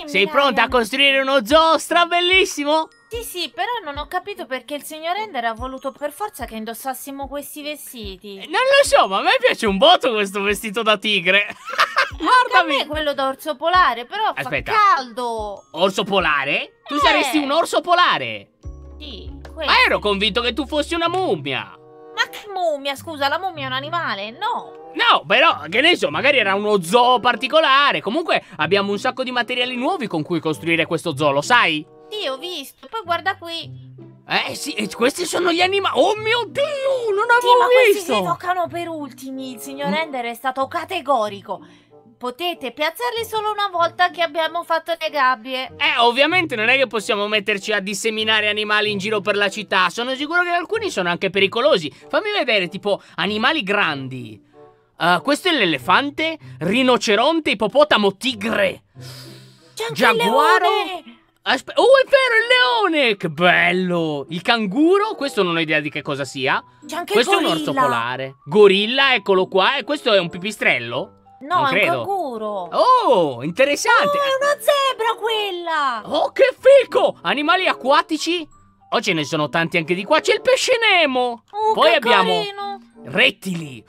Sei pronta a costruire uno zoo strabellissimo? Sì, però non ho capito perché il signor Ender ha voluto per forza che indossassimo questi vestiti. Non lo so, ma a me piace un botto questo vestito da tigre. Guardami. A me quello da orso polare, però Aspetta. fa caldo. Orso polare? Tu saresti un orso polare. Sì, Ma ero convinto che tu fossi una mummia. Ma che mummia, scusa, la mummia è un animale? No. No, però, che ne so, magari era uno zoo particolare. Comunque abbiamo un sacco di materiali nuovi con cui costruire questo zoo, lo sai? Sì, ho visto. Poi guarda qui. Sì, questi sono gli animali. Oh mio Dio, non Sì, avevo ma questi visto. si toccano per ultimi. Il signor Ender è stato categorico. Potete piazzarli solo una volta che abbiamo fatto le gabbie. Ovviamente non è che possiamo metterci a disseminare animali in giro per la città. Sono sicuro che alcuni sono anche pericolosi. Fammi vedere, tipo, animali grandi. Questo è l'elefante, rinoceronte, ippopotamo, tigre, C'è anche giaguaro. il leone! Oh, è vero, il leone! Che bello! Il canguro, questo non ho idea di che cosa sia. C'è anche Questo il è un gorilla. orso polare. Gorilla, eccolo qua. E questo è un pipistrello? No, non è un credo. canguro. Oh, interessante. Oh, è una zebra quella! Oh, che fico! Animali acquatici? Oh, ce ne sono tanti anche di qua. C'è il pesce Nemo. Oh, Poi che abbiamo carino. rettili.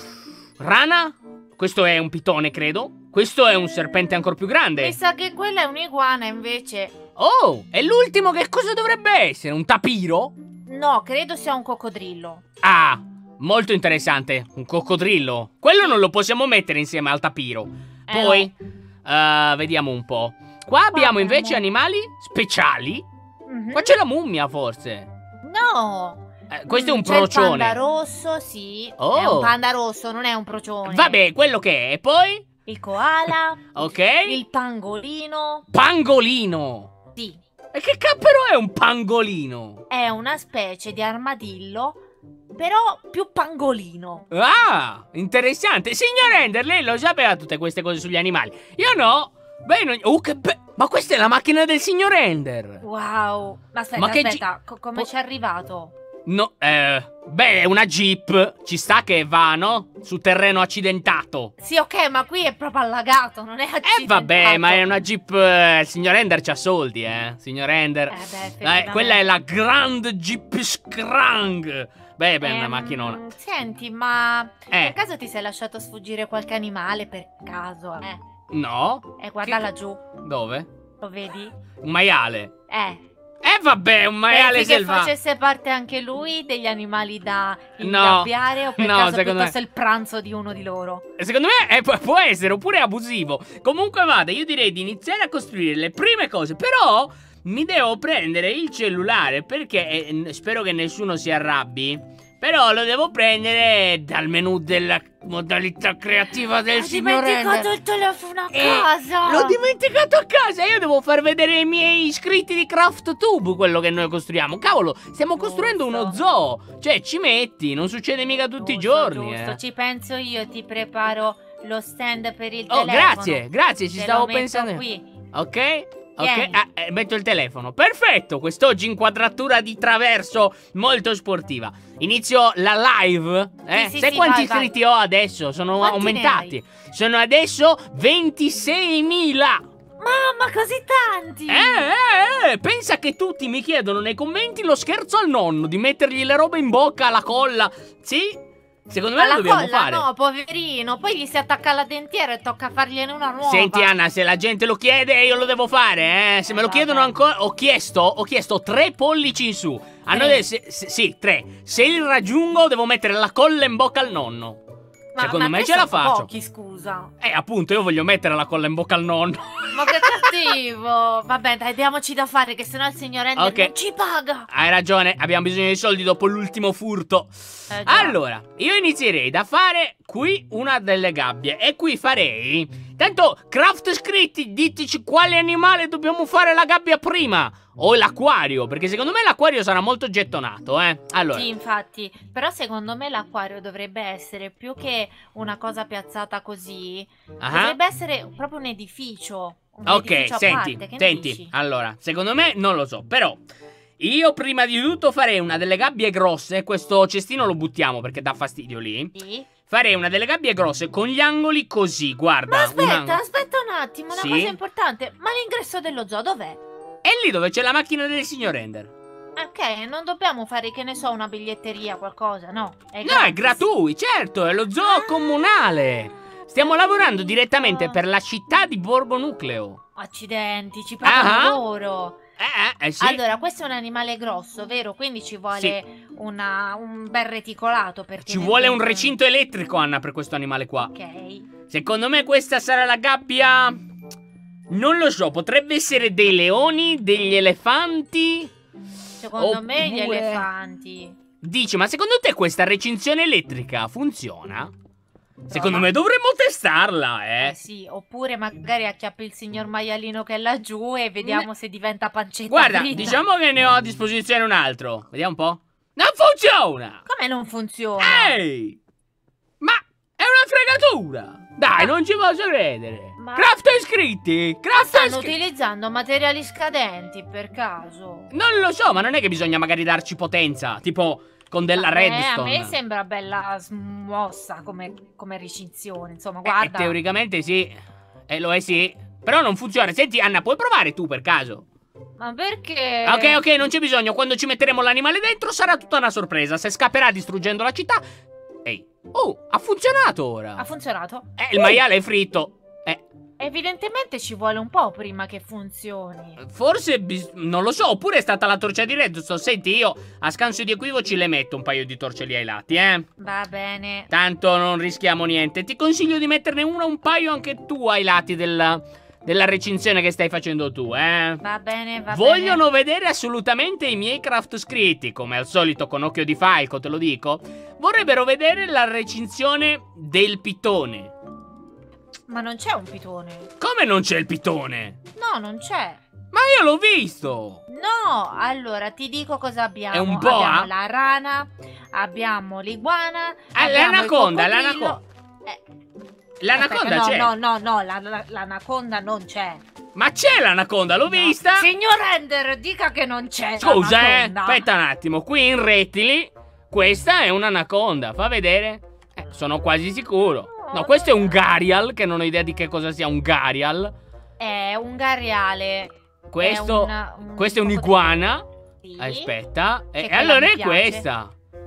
Rana? Questo è un pitone, credo. Questo è un serpente ancora più grande. Mi sa che quella è un'iguana invece. Oh, e l'ultimo che cosa dovrebbe essere? Un tapiro? No, credo sia un coccodrillo. Ah, molto interessante. Un coccodrillo. Quello non lo possiamo mettere insieme al tapiro. Poi, vediamo un po'. Qua abbiamo invece animali speciali. Qua c'è la mummia, forse. No. Questo è un C'è procione. il panda rosso, sì. Oh. È un panda rosso, non è un procione. Vabbè, quello che è. E poi? Il koala. Ok. Il pangolino. Pangolino. Sì. E che cappero è un pangolino? È una specie di armadillo, però più pangolino. Ah, interessante. Signor Ender, lei lo sapeva tutte queste cose sugli animali. Io no. Beh, che ma questa è la macchina del signor Ender. Wow. Aspetta, Ma che aspetta, come ci è arrivato? No, beh, è una Jeep. Ci sta che va, no? Su terreno accidentato. Sì, ok, ma qui è proprio allagato, non è accidentato. Vabbè, ma è una Jeep. Il signor Ender c'ha soldi, Signor Ender. Beh, effettivamente. Quella è la Grand Jeep Scrang. Beh, è una macchinona. Senti, ma per Eh. caso ti sei lasciato sfuggire qualche animale per caso? No? Guarda laggiù, Dove? lo vedi? Un maiale. Vabbè, un maiale pensi che selvaggio. facesse parte anche lui degli animali da No. ingabbiare o per No, caso secondo piuttosto il pranzo di uno di loro? Secondo me può essere, oppure è abusivo. Comunque vada, io direi di iniziare a costruire le prime cose. Però mi devo prendere il cellulare perché spero che nessuno si arrabbi. Però lo devo prendere dal menu della modalità creativa del signor Ender. Ho dimenticato il telefono a casa. L'ho dimenticato a casa. Io devo far vedere ai miei iscritti di CraftTube quello che noi costruiamo. Cavolo, stiamo costruendo uno zoo. Cioè, ci metti, non succede mica tutti i giorni. Giusto, ci penso io, ti preparo lo stand per il Oh, telefono. grazie, ci Te stavo lo metto pensando. qui. Ok? Tieni. Metto il telefono. Perfetto, quest'oggi inquadratura di traverso molto sportiva. Inizio la live. Sì, Sai sì, quanti vai. iscritti ho adesso? Sono Quanti aumentati. Sono adesso 26.000. Mamma, così tanti! Pensa che tutti mi chiedono nei commenti lo scherzo al nonno di mettergli le robe in bocca, alla colla. Sì? Secondo me lo Alla dobbiamo colla, fare. no, poverino. Poi gli si attacca alla dentiera e tocca fargliene una nuova. Senti Anna, se la gente lo chiede io lo devo fare, Se me lo chiedono ancora. Ho chiesto 3 pollici in su. Sì, 3. Se li raggiungo devo mettere la colla in bocca al nonno. Secondo me ce la faccio. Pochi, scusa. Appunto, io voglio mettere la colla in bocca al nonno. Ma che cattivo. Vabbè, dai, diamoci da fare, che sennò il signor Ender non ci paga. Hai ragione, abbiamo bisogno di soldi dopo l'ultimo furto. Già. Allora, io inizierei da fare qui una delle gabbie. E qui farei... Tanto, craft scritti, diteci quale animale dobbiamo fare la gabbia prima. O l'acquario, perché secondo me l'acquario sarà molto gettonato, Allora. Sì, infatti. Però secondo me l'acquario dovrebbe essere più che una cosa piazzata così. Dovrebbe essere proprio un edificio. Ok, senti, allora, secondo me non lo so, però io prima di tutto farei una delle gabbie grosse. Questo cestino lo buttiamo perché dà fastidio lì. Sì. Farei una delle gabbie grosse con gli angoli così, guarda. Ma aspetta un attimo, una cosa importante. Ma l'ingresso dello zoo dov'è? È lì dove c'è la macchina del signor Ender. Ok, non dobbiamo fare, che ne so, una biglietteria, qualcosa, no? No, è gratuito, certo, è lo zoo comunale. Stiamo lavorando direttamente per la città di Borgo Nucleo. Accidenti, ci pagano loro. Sì. Allora, questo è un animale grosso, vero? Quindi ci vuole un bel reticolato per ci vuole un recinto elettrico, Anna, per questo animale qua. Ok. Secondo me questa sarà la gabbia... Non lo so, potrebbe essere dei leoni, degli elefanti... Secondo me gli elefanti. Dici, ma secondo te questa recinzione elettrica funziona? Secondo me dovremmo testarla, sì, oppure magari acchiappi il signor maialino che è laggiù e vediamo se diventa pancetta. Guarda, fritta. diciamo che ne ho a disposizione un altro. Vediamo un po'. Non funziona! Come non funziona? Ehi! Ma è una fregatura! Dai, non ci posso credere! Craft iscritti! Stanno utilizzando materiali scadenti, per caso? Non lo so, ma non è che bisogna magari darci potenza, tipo con della redstone. A me sembra bella smossa come recinzione, insomma, guarda. Teoricamente sì, lo è sì. Però non funziona. Senti, Anna, puoi provare tu per caso? Ma perché? Ok, non c'è bisogno. Quando ci metteremo l'animale dentro sarà tutta una sorpresa. Se scapperà distruggendo la città... Ehi, ha funzionato ora. Ha funzionato? Il maiale è fritto. Evidentemente ci vuole un po' prima che funzioni. Forse, non lo so, oppure è stata la torcia di redstone. Senti, io a scanso di equivoci le metto un paio di torce lì ai lati, Va bene. Tanto non rischiamo niente. Ti consiglio di metterne un paio anche tu ai lati della recinzione che stai facendo tu, Va bene, va bene. Vogliono vedere assolutamente i miei craft scritti, come al solito con occhio di falco, te lo dico. Vorrebbero vedere la recinzione del pitone. Ma non c'è un pitone. Come non c'è il pitone? No, non c'è. Ma io l'ho visto. No, allora ti dico cosa abbiamo. È un po', abbiamo la rana, abbiamo l'iguana, l'anaconda, l'anaconda c'è. No, l'anaconda non c'è. Ma c'è l'anaconda, l'ho vista. Signor Ender, dica che non c'è. Scusa, aspetta un attimo. Qui in rettili, questa è un'anaconda. Fa vedere. Sono quasi sicuro. No, questo è un gharial, che non ho idea di che cosa sia un gharial. È un ghariale. Questo è un'iguana. Sì. Aspetta. E allora è questa.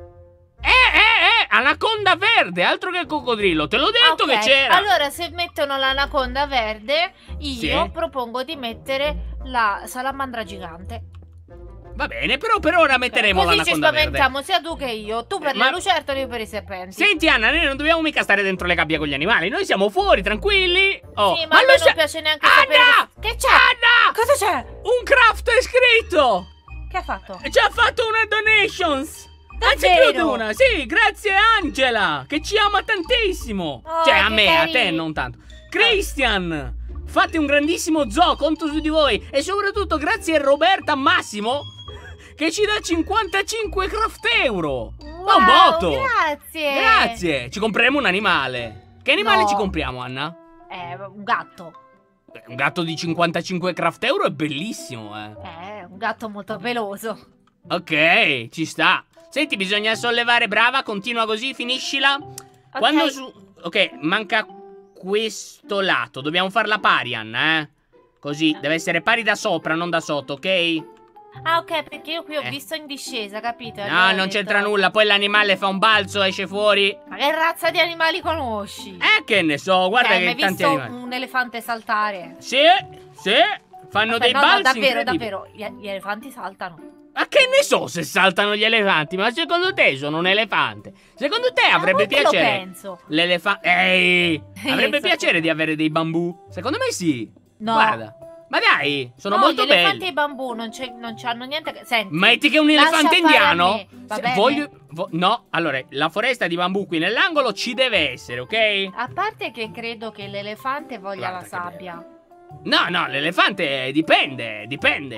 Anaconda verde, altro che coccodrillo. Te l'ho detto che c'era. Allora, se mettono l'anaconda verde, io propongo di mettere la salamandra gigante. Va bene, però per ora metteremo l'anaconda verde. Così ci spaventiamo sia tu che io. Tu per le lucertole, io per i serpenti. Senti, Anna, noi non dobbiamo mica stare dentro le gabbie con gli animali. Noi siamo fuori, tranquilli. Sì, ma a me non piace neanche sapere. Che c'è? Anna! Cosa c'è? Un craft è scritto. Che ha fatto? Ci ha fatto una donations. Anzi, più di una. Sì, grazie Angela, che ci ama tantissimo. Cioè, a me, a te non tanto. Christian, fate un grandissimo zoo, conto su di voi. E soprattutto grazie a Roberta Massimo, che ci dà 55 craft euro. Wow, un botto. Grazie. Ci compreremo un animale. Che animale ci compriamo, Anna? Un gatto. Un gatto di 55 craft euro è bellissimo, un gatto molto peloso. Ok, ci sta. Senti, bisogna sollevare, brava, continua così, finiscila. Okay. Quando ok, manca questo lato. Dobbiamo farla pari, Anna, Così, deve essere pari da sopra, non da sotto, ok? Ah, ok, perché io qui ho visto in discesa, capito? No, non c'entra nulla. Poi l'animale fa un balzo, esce fuori. Ma che razza di animali conosci? Che ne so, guarda che tanti animali. Hai visto un elefante saltare? Sì, fanno dei balzi davvero, gli elefanti saltano. Ma che ne so se saltano gli elefanti? Ma secondo te sono un elefante? Secondo te avrebbe piacere? Lo penso. L'elefante... avrebbe piacere di avere dei bambù? Secondo me sì. No. Guarda. Ma dai, sono molto belli. Gli elefanti e i bambù non c'hanno niente che... Senti, metti che un elefante indiano... Va bene. No, allora, la foresta di bambù qui nell'angolo ci deve essere, ok? A parte che credo che l'elefante voglia la sabbia. No, l'elefante dipende.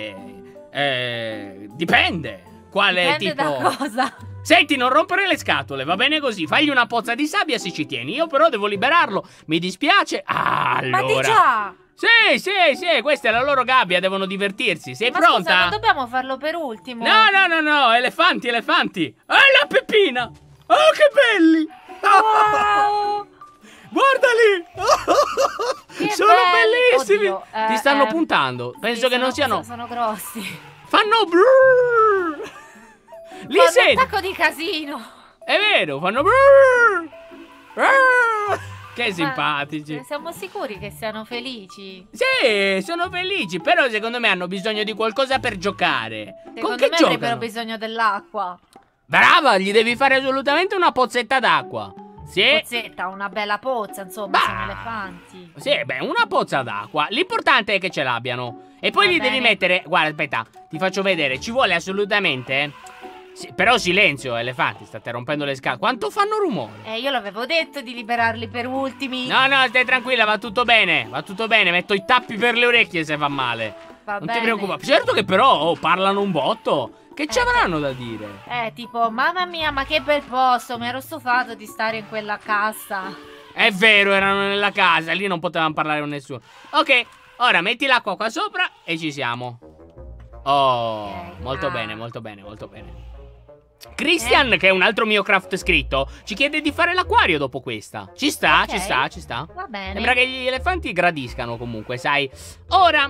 Quale Dipende tipo... da cosa? Senti, non rompere le scatole, va bene così. Fagli una pozza di sabbia se ci tieni. Io però devo liberarlo. Mi dispiace. Allora. Ma di già! Sì, questa è la loro gabbia, devono divertirsi. Sei pronta? Scusa, ma dobbiamo farlo per ultimo. No, elefanti. La Peppina! Oh, che belli! Wow! Guardali! Che Sono belli! Ti stanno puntando. Penso che non siano... Sono grossi. Fanno brrrr. Li senti? Un sacco di casino. È vero, fanno brrrr. Brrrr. Che simpatici. Siamo sicuri che siano felici? Sì, sono felici. Però secondo me hanno bisogno di qualcosa per giocare. Secondo Con che me giocano? avrebbero bisogno dell'acqua. Brava, gli devi fare assolutamente una pozzetta d'acqua. Sì. Pozzetta, una bella pozza, insomma, sono elefanti. Sì, beh, una pozza d'acqua. L'importante è che ce l'abbiano. E poi li devi mettere... Guarda, aspetta, ti faccio vedere. Ci vuole assolutamente... Sì, però silenzio, elefanti, state rompendo le scale. Quanto fanno rumore? Io l'avevo detto di liberarli per ultimi. No, stai tranquilla, va tutto bene. Va tutto bene, metto i tappi per le orecchie se fa male. Va non bene. ti preoccupare. Certo che però parlano un botto. Che ci avranno da dire? Tipo, mamma mia, ma che bel posto. Mi ero stufato di stare in quella cassa. È vero, erano nella casa, lì non potevamo parlare con nessuno. Ok, ora metti l'acqua qua sopra e ci siamo. Oh, molto bene, molto bene, molto bene. Christian, che è un altro mio craft scritto, ci chiede di fare l'acquario dopo questa. Ci sta, ci sta, ci sta. Va bene. Sembra che gli elefanti gradiscano comunque, sai. Ora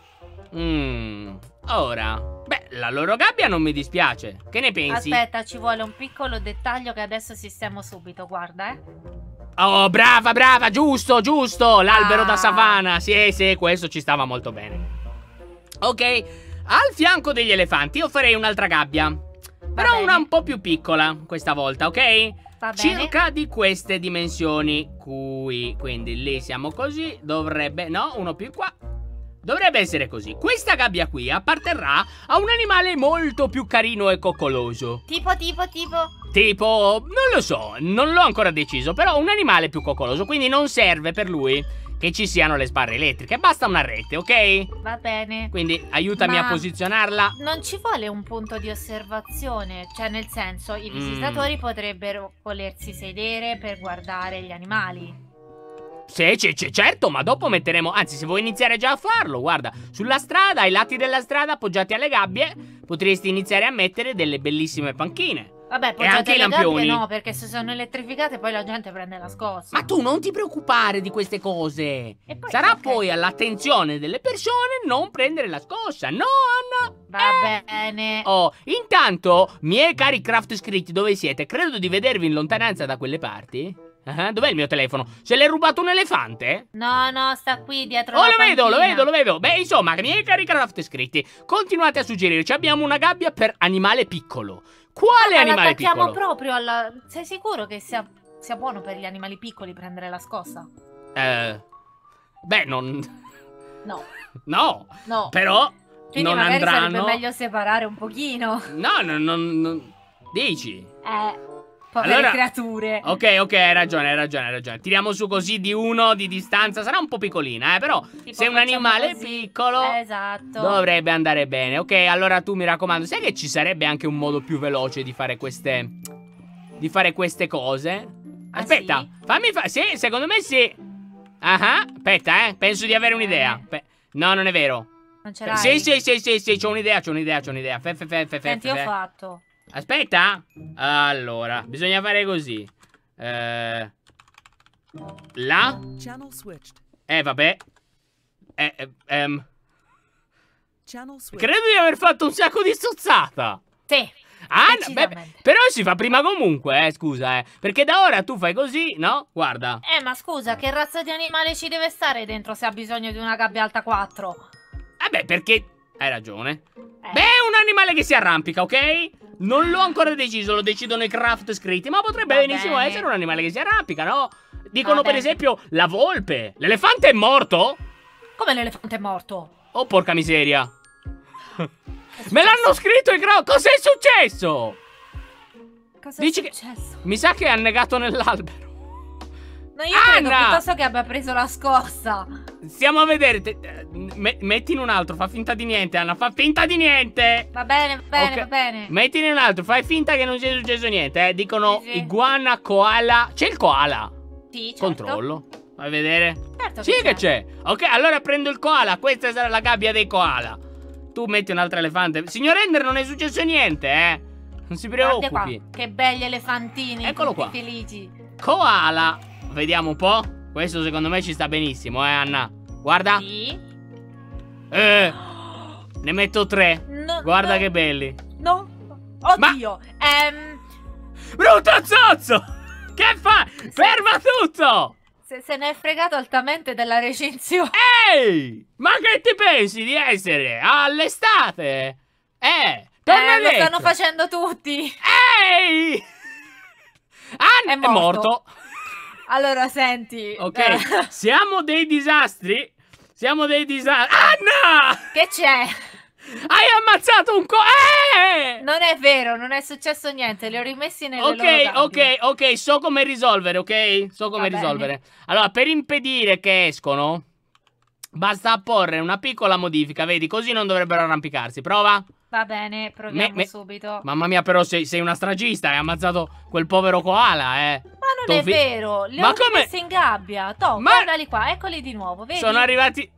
ora beh, la loro gabbia non mi dispiace. Che ne pensi? Aspetta, ci vuole un piccolo dettaglio che adesso sistemo subito, guarda, Oh, brava, brava, giusto, giusto. L'albero da savana. Sì, questo ci stava molto bene. Ok, al fianco degli elefanti io farei un'altra gabbia. Però una un po' più piccola questa volta, ok? Va bene. Circa di queste dimensioni qui. Quindi lì siamo così. Dovrebbe... No, uno più qua. Dovrebbe essere così. Questa gabbia qui apparterrà a un animale molto più carino e coccoloso. Tipo? Tipo, non lo so, non l'ho ancora deciso. Però un animale più coccoloso. Quindi non serve per lui che ci siano le sbarre elettriche. Basta una rete, ok? Va bene. Quindi aiutami a posizionarla. Non ci vuole un punto di osservazione. Cioè, nel senso, i visitatori potrebbero volersi sedere per guardare gli animali. Sì, certo, ma dopo metteremo... Anzi, se vuoi iniziare già a farlo, guarda, sulla strada, ai lati della strada, appoggiati alle gabbie, potresti iniziare a mettere delle bellissime panchine. Vabbè, appoggiati alle gabbie no, perché se sono elettrificate poi la gente prende la scossa. Ma tu non ti preoccupare di queste cose. E poi, sarà poi all'attenzione delle persone non prendere la scossa, no, Anna? Va bene. Oh, intanto, miei cari craft scritti, dove siete? Credo di vedervi in lontananza da quelle parti. Dov'è il mio telefono? Se l'hai rubato un elefante? No, sta qui dietro la panchina. lo vedo. Beh, insomma, miei cari craft scritti, continuate a suggerirci. Abbiamo una gabbia per animale piccolo. Quale animale piccolo? Proprio alla... Sei sicuro che sia buono per gli animali piccoli prendere la scossa? Beh, non... No. No. Però quindi non magari andranno... sarebbe meglio separare un pochino. No, non... Dici? Povere creature. Ok, hai ragione. Tiriamo su così di uno di distanza. Sarà un po' piccolina, però tipo se è un animale piccolo, esatto, dovrebbe andare bene. Ok, allora tu mi raccomando, sai che ci sarebbe anche un modo più veloce di fare queste... cose? Aspetta, sì? fammi fare... Sì, secondo me sì. Aspetta, penso di avere un'idea. No, non è vero. Non ce l'hai? Sì, c'ho un'idea. Senti, ho fatto. Aspetta. Allora, bisogna fare così. Là. Vabbè. Credo di aver fatto un sacco di stozzata. Sì. Però si fa prima comunque, scusa, perché da ora tu fai così, no? Guarda. Ma scusa, che razza di animale ci deve stare dentro se ha bisogno di una gabbia alta 4? Perché... Hai ragione. Beh, è un animale che si arrampica, ok? Non l'ho ancora deciso, lo decidono i craft scritti. Ma potrebbe benissimo essere un animale che si arrampica, no? Dicono per esempio la volpe. L'elefante è morto? Come l'elefante è morto? Oh, porca miseria. Me l'hanno scritto i craft. Cos'è successo? Cos'è successo? Mi sa che è annegato nell'albero. No, io credo piuttosto che abbia preso la scossa. Stiamo a vedere. Mettine un altro, fa finta di niente, Anna. Fa finta di niente. Va bene. Mettine un altro, fai finta che non sia successo niente. Dicono iguana, koala. C'è il koala? Sì, certo. Controllo. Vai a vedere. Certo che c'è. Ok, allora prendo il koala. Questa sarà la gabbia dei koala. Tu metti un altro elefante. Signor Ender, non è successo niente, Non si preoccupi. Che belli elefantini. Eccolo qua. Felici. Koala. Vediamo un po'. Questo secondo me ci sta benissimo, Anna. Guarda. Sì. Ne metto 3. No, Guarda no. che belli. No. Oddio. Brutto zozzo! Che fa? Ferma tutto! Se ne è fregato altamente della recensione. Ehi! Ma che ti pensi di essere? All'estate? Torna Lo stanno facendo tutti. Ehi! È morto. Allora, senti. Ok, siamo dei disastri. Siamo dei disastri. Anna! Che c'è? Hai ammazzato un Non è vero, non è successo niente. Li ho rimessi nelle loro gabbie. ok, so come risolvere, ok? So come risolvere. Allora, per impedire che escono, basta apporre una piccola modifica, vedi? Così non dovrebbero arrampicarsi. Prova. Va bene, proviamo subito. Mamma mia, però sei una stragista. Hai ammazzato quel povero koala, Ma non è vero, li ho messi in gabbia. Guardali qua, eccoli di nuovo, vedi? Sono arrivati.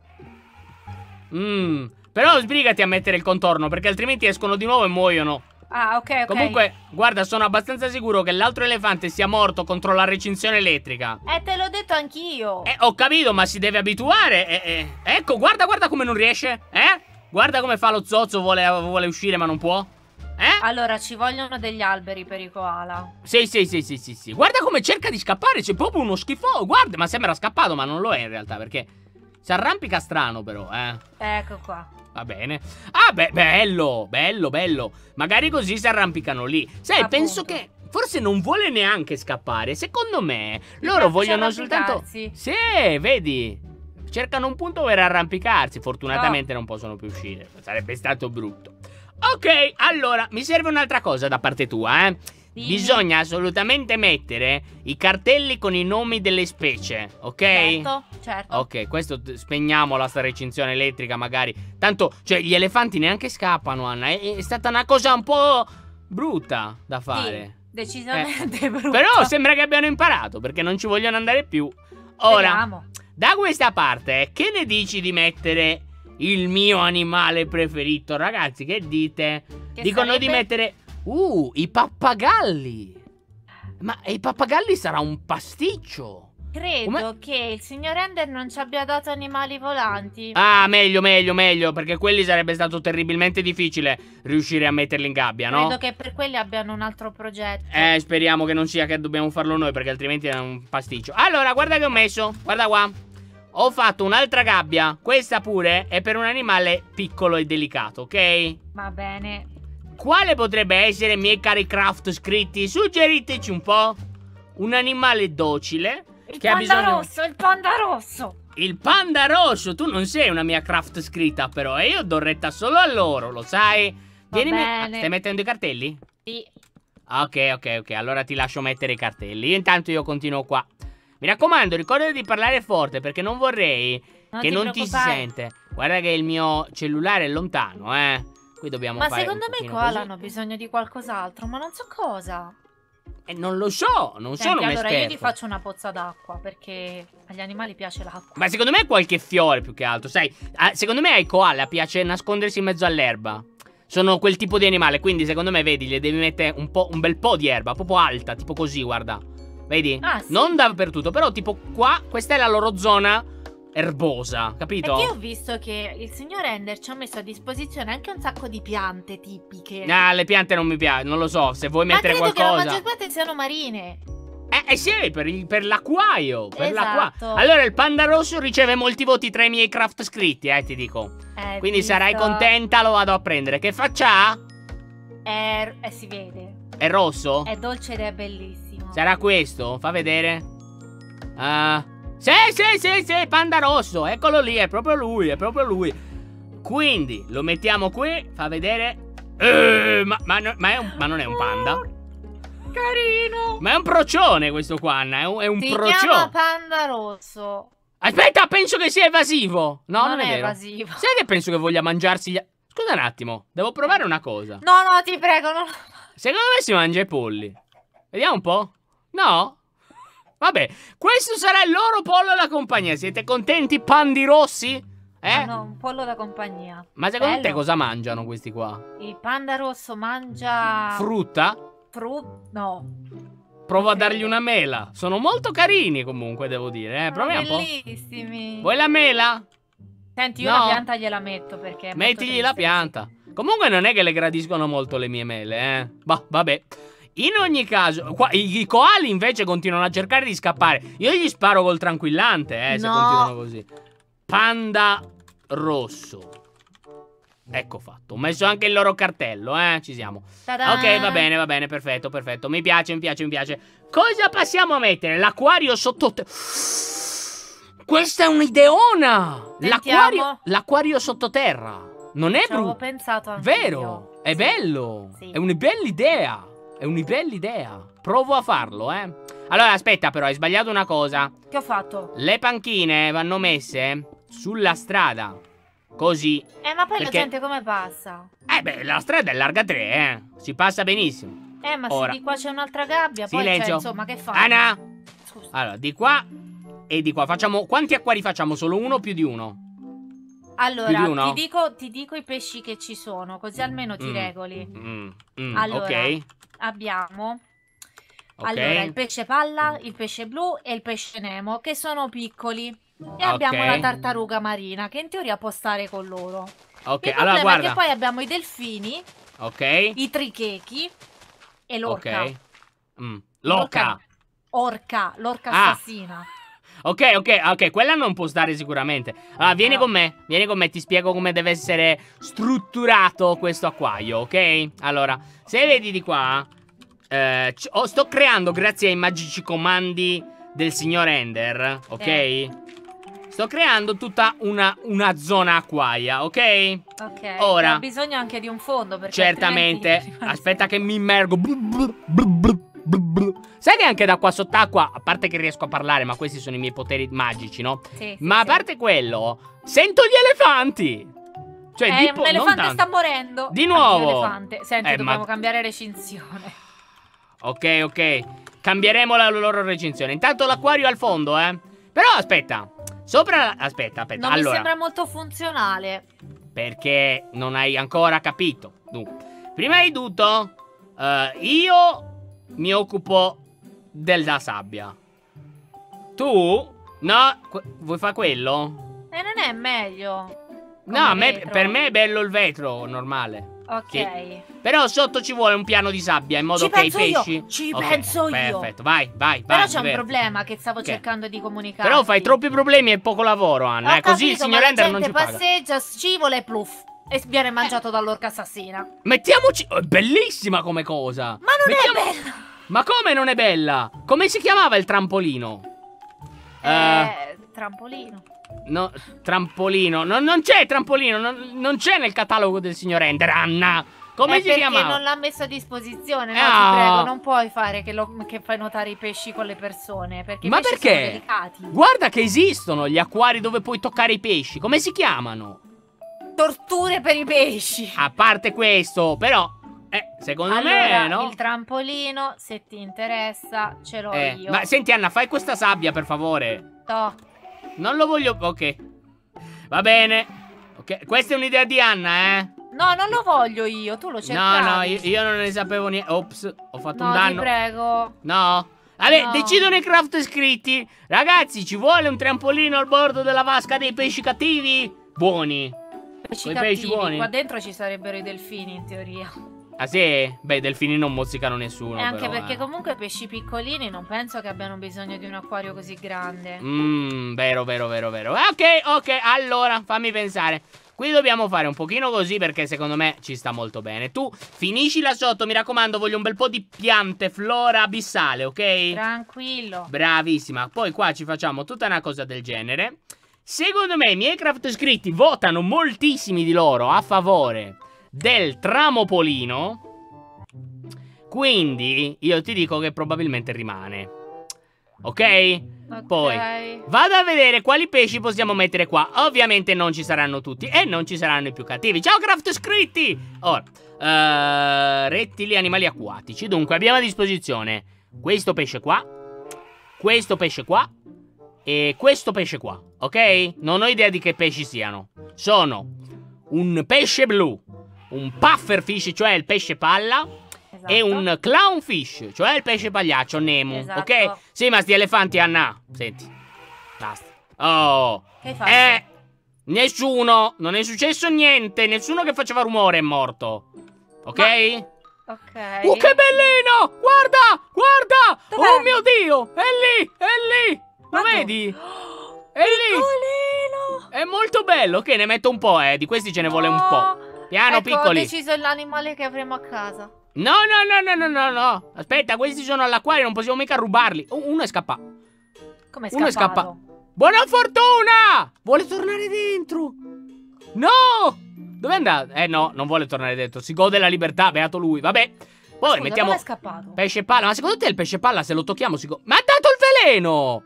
Però sbrigati a mettere il contorno, perché altrimenti escono di nuovo e muoiono. Ah, ok. Comunque, guarda, sono abbastanza sicuro che l'altro elefante sia morto contro la recinzione elettrica. Te l'ho detto anch'io. Ho capito, ma si deve abituare. Ecco, guarda come non riesce. Guarda come fa lo zozzo, vuole uscire ma non può. Allora, ci vogliono degli alberi per i koala. Sì. Guarda come cerca di scappare, c'è proprio uno schifo. Guarda, ma sembra scappato, ma non lo è in realtà, perché si arrampica strano però, Ecco qua. Va bene. Ah, beh, bello. Magari così si arrampicano lì. Sai, penso che forse non vuole neanche scappare. Secondo me, loro vogliono soltanto... Sì, vedi? Cercano un punto per arrampicarsi. Fortunatamente non possono più uscire. Sarebbe stato brutto. Ok, allora, mi serve un'altra cosa da parte tua, Bisogna assolutamente mettere i cartelli con i nomi delle specie, ok? Certo. Ok, questo spegniamola sta recinzione elettrica magari. Tanto, cioè, gli elefanti neanche scappano, Anna. È stata una cosa un po' brutta da fare. Sì, decisamente brutta. Però sembra che abbiano imparato, perché non ci vogliono andare più. Ora, vediamo. Da questa parte, che ne dici di mettere il mio animale preferito? Ragazzi, che dite? Dicono di mettere... i pappagalli. Ma i pappagalli sarà un pasticcio. Credo che il signor Ender non ci abbia dato animali volanti. Ah, meglio, perché quelli sarebbe stato terribilmente difficile riuscire a metterli in gabbia, no? Credo che per quelli abbiano un altro progetto. Speriamo che non sia che dobbiamo farlo noi, perché altrimenti è un pasticcio. Allora, guarda che ho messo, guarda qua. Ho fatto un'altra gabbia. Questa pure è per un animale piccolo e delicato, ok? Va bene. Quale potrebbe essere, miei cari craft scritti? Suggeriteci un po'. Un animale docile. Il panda rosso. Il panda rosso. Tu non sei una mia craft scritta, però. E io do retta solo a loro, lo sai? Bene. Stai mettendo i cartelli? Sì. Ok. Allora ti lascio mettere i cartelli. Intanto io continuo qua. Mi raccomando, ricordati di parlare forte, perché non vorrei che non ti si sente. Guarda che il mio cellulare è lontano, Qui dobbiamo fare. Ma secondo me i koala hanno bisogno di qualcos'altro, ma non so cosa. Non lo so, non sono un esperto. Allora io ti faccio una pozza d'acqua, perché agli animali piace l'acqua. Ma secondo me qualche fiore più che altro, sai. Secondo me ai koala piace nascondersi in mezzo all'erba. Sono quel tipo di animale, quindi secondo me, vedi, gli devi mettere un bel po' di erba, proprio alta, tipo così, guarda. Vedi? Sì. Non dappertutto, però tipo qua, questa è la loro zona erbosa, capito? Perché io ho visto che il signor Ender ci ha messo a disposizione anche un sacco di piante tipiche. Le piante non mi piacciono, non lo so, se vuoi mettere qualcosa. Ma credo che la maggior parte siano marine. Sì, per l'acquaio, Esatto. Allora il panda rosso riceve molti voti tra i miei craft scritti, ti dico. Quindi sarai contenta, lo vado a prendere. Che faccia ha? Si vede. È rosso? È dolce ed è bellissimo. Sarà questo? Fa vedere. Sì, panda rosso. Eccolo lì, è proprio lui. Quindi lo mettiamo qui. Fa vedere. Ma non è un panda. Carino. Ma è un procione questo qua, Anna. È un procione. Si chiama panda rosso. Aspetta, penso che sia evasivo. No, non è vero. Evasivo. Sai che penso che voglia mangiarsi gli... Scusa un attimo, devo provare una cosa. No, ti prego, no. Secondo me si mangia i polli. Vediamo un po'. No? Vabbè, questo sarà il loro pollo da compagnia. Siete contenti, pandi rossi? No, un pollo da compagnia. Ma secondo te cosa mangiano questi qua? Il panda rosso mangia... Frutta? No. Provo a dargli una mela. Sono molto carini comunque, devo dire. Proviamo un po'. Bellissimi. Vuoi la mela? Senti, io la pianta gliela metto perché mettigli la pianta. Comunque non è che le gradiscono molto le mie mele, Bah, vabbè. In ogni caso, qua, i koali invece continuano a cercare di scappare. Io gli sparo col tranquillante, se continuano così. Panda rosso. Ecco fatto. Ho messo anche il loro cartello, ci siamo. Ok, va bene, perfetto. Mi piace. Cosa passiamo a mettere? L'acquario sottoterra. Questa è un'ideona! L'acquario sottoterra. Non è brutto. Ci avevo pensato anche vero, io. è bello. Sì. È una bella idea. Provo a farlo, Allora, aspetta però, hai sbagliato una cosa. Che ho fatto? Le panchine vanno messe sulla strada. Così. Ma poi la gente come passa? La strada è larga 3, Si passa benissimo. Ma se di qua c'è un'altra gabbia, silenzio. Poi insomma, che fa? Ana! Scusa. Allora, di qua e di qua. Quanti acquari facciamo? Solo uno o più di uno? Allora, ti dico i pesci che ci sono, così almeno ti regoli. Allora, ok. Abbiamo allora il pesce palla, il pesce blu e il pesce Nemo, che sono piccoli. E abbiamo la tartaruga marina, che in teoria può stare con loro. Ok, il allora guarda. È che poi abbiamo i delfini, i trichechi e l'orca. L'orca assassina. Ok, quella non può stare sicuramente. Allora, vieni con me, ti spiego come deve essere strutturato questo acquario, ok? Allora, se vedi di qua, sto creando, grazie ai magici comandi del signor Ender, ok? Sto creando tutta una zona acquaia, ok? Ok, ora ho bisogno anche di un fondo, perché certamente, aspetta che mi immergo. Sai che anche da qua sott'acqua, a parte che riesco a parlare, ma questi sono i miei poteri magici, no? Sì, ma a parte quello, sento gli elefanti. Cioè, un elefante sta morendo. Di nuovo. Senti, dobbiamo cambiare recinzione. Ok, cambieremo la loro recinzione. Intanto l'acquario al fondo, Però aspetta. Aspetta. Non mi sembra molto funzionale. Perché non hai ancora capito. Dunque, prima di tutto, io mi occupo della sabbia. Tu? No, vuoi fare quello? Non è meglio? No, per me è bello il vetro normale. Ok. Sì. Però sotto ci vuole un piano di sabbia in modo che i pesci. Ci penso io. Perfetto, vai. Però c'è un problema che stavo cercando di comunicare. Però fai troppi problemi e poco lavoro, Anna. Così il signor Ender non ci paga. Passeggia, scivola e pluff. E viene mangiato dall'orca assassina. Mettiamoci. È bellissima come cosa. Ma non è bella. Ma come non è bella? Come si chiamava il trampolino? Trampolino. No, trampolino. Non c'è trampolino. Non c'è nel catalogo del signor Ender, Anna. Come si chiamava? Perché non l'ha messo a disposizione. No, ti prego, non puoi fare che fai nuotare i pesci con le persone. Perché i pesci sono delicati. Guarda che esistono gli acquari dove puoi toccare i pesci. Come si chiamano? Torture per i pesci. A parte questo, però, secondo me, no? Il trampolino, se ti interessa, ce l'ho io. Ma senti, Anna, fai questa sabbia, per favore. Non lo voglio. Ok. Va bene. Ok. Questa è un'idea di Anna, No, non lo voglio io, tu lo cercavi. No, io non ne sapevo niente. Ops, ho fatto un danno. No, ti prego. No. Vabbè, decidono i craft iscritti. Ragazzi, ci vuole un trampolino al bordo della vasca dei pesci cattivi? Buoni. Pesci buoni. Qua dentro ci sarebbero i delfini, in teoria. Ah sì? Beh, i delfini non mozzicano nessuno. E anche perché comunque pesci piccolini non penso che abbiano bisogno di un acquario così grande. Vero. Ok, allora, fammi pensare. Qui dobbiamo fare un pochino così perché secondo me ci sta molto bene. Tu finisci là sotto, mi raccomando, voglio un bel po' di piante, flora abissale, ok? Tranquillo. Bravissima. Poi qua ci facciamo tutta una cosa del genere. Secondo me i miei craft iscritti votano moltissimi di loro a favore del tramopolino. Quindi io ti dico che probabilmente rimane. Ok? Poi vado a vedere quali pesci possiamo mettere qua. Ovviamente non ci saranno tutti e non ci saranno i più cattivi. Ciao craft iscritti! Ora, rettili, animali acquatici. Dunque abbiamo a disposizione questo pesce qua, questo pesce qua e questo pesce qua, ok? Non ho idea di che pesci siano. Sono un pesce blu, un pufferfish, cioè il pesce palla, e un clownfish, cioè il pesce pagliaccio Nemo, ok? Sì, ma sti elefanti, Anna, senti, basta. Oh, che fai? Nessuno. Non è successo niente. Nessuno che faceva rumore è morto. Ok? Ok. Che bellino! Guarda! Guarda! Dov'è? Oh mio Dio! È lì! È lì! Lo Guarda. vedi? È lì! Piccolino! È molto bello. Ok, ne metto un po', Di questi ce ne vuole un po'. Piano, ecco, piccoli. Ho deciso l'animale che avremo a casa. No. Aspetta, questi sono all'acquario, non possiamo mica rubarli. Uno è scappato. Come è Uno è scappato? scappato. Buona fortuna! Vuole tornare dentro. No! Dove è andato? No, non vuole tornare dentro. Si gode la libertà, beato lui. Vabbè. Poi Scusa, mettiamo dove è scappato? pesce palla. Ma secondo te il pesce palla, se lo tocchiamo, si gode? Ma ha dato il veleno!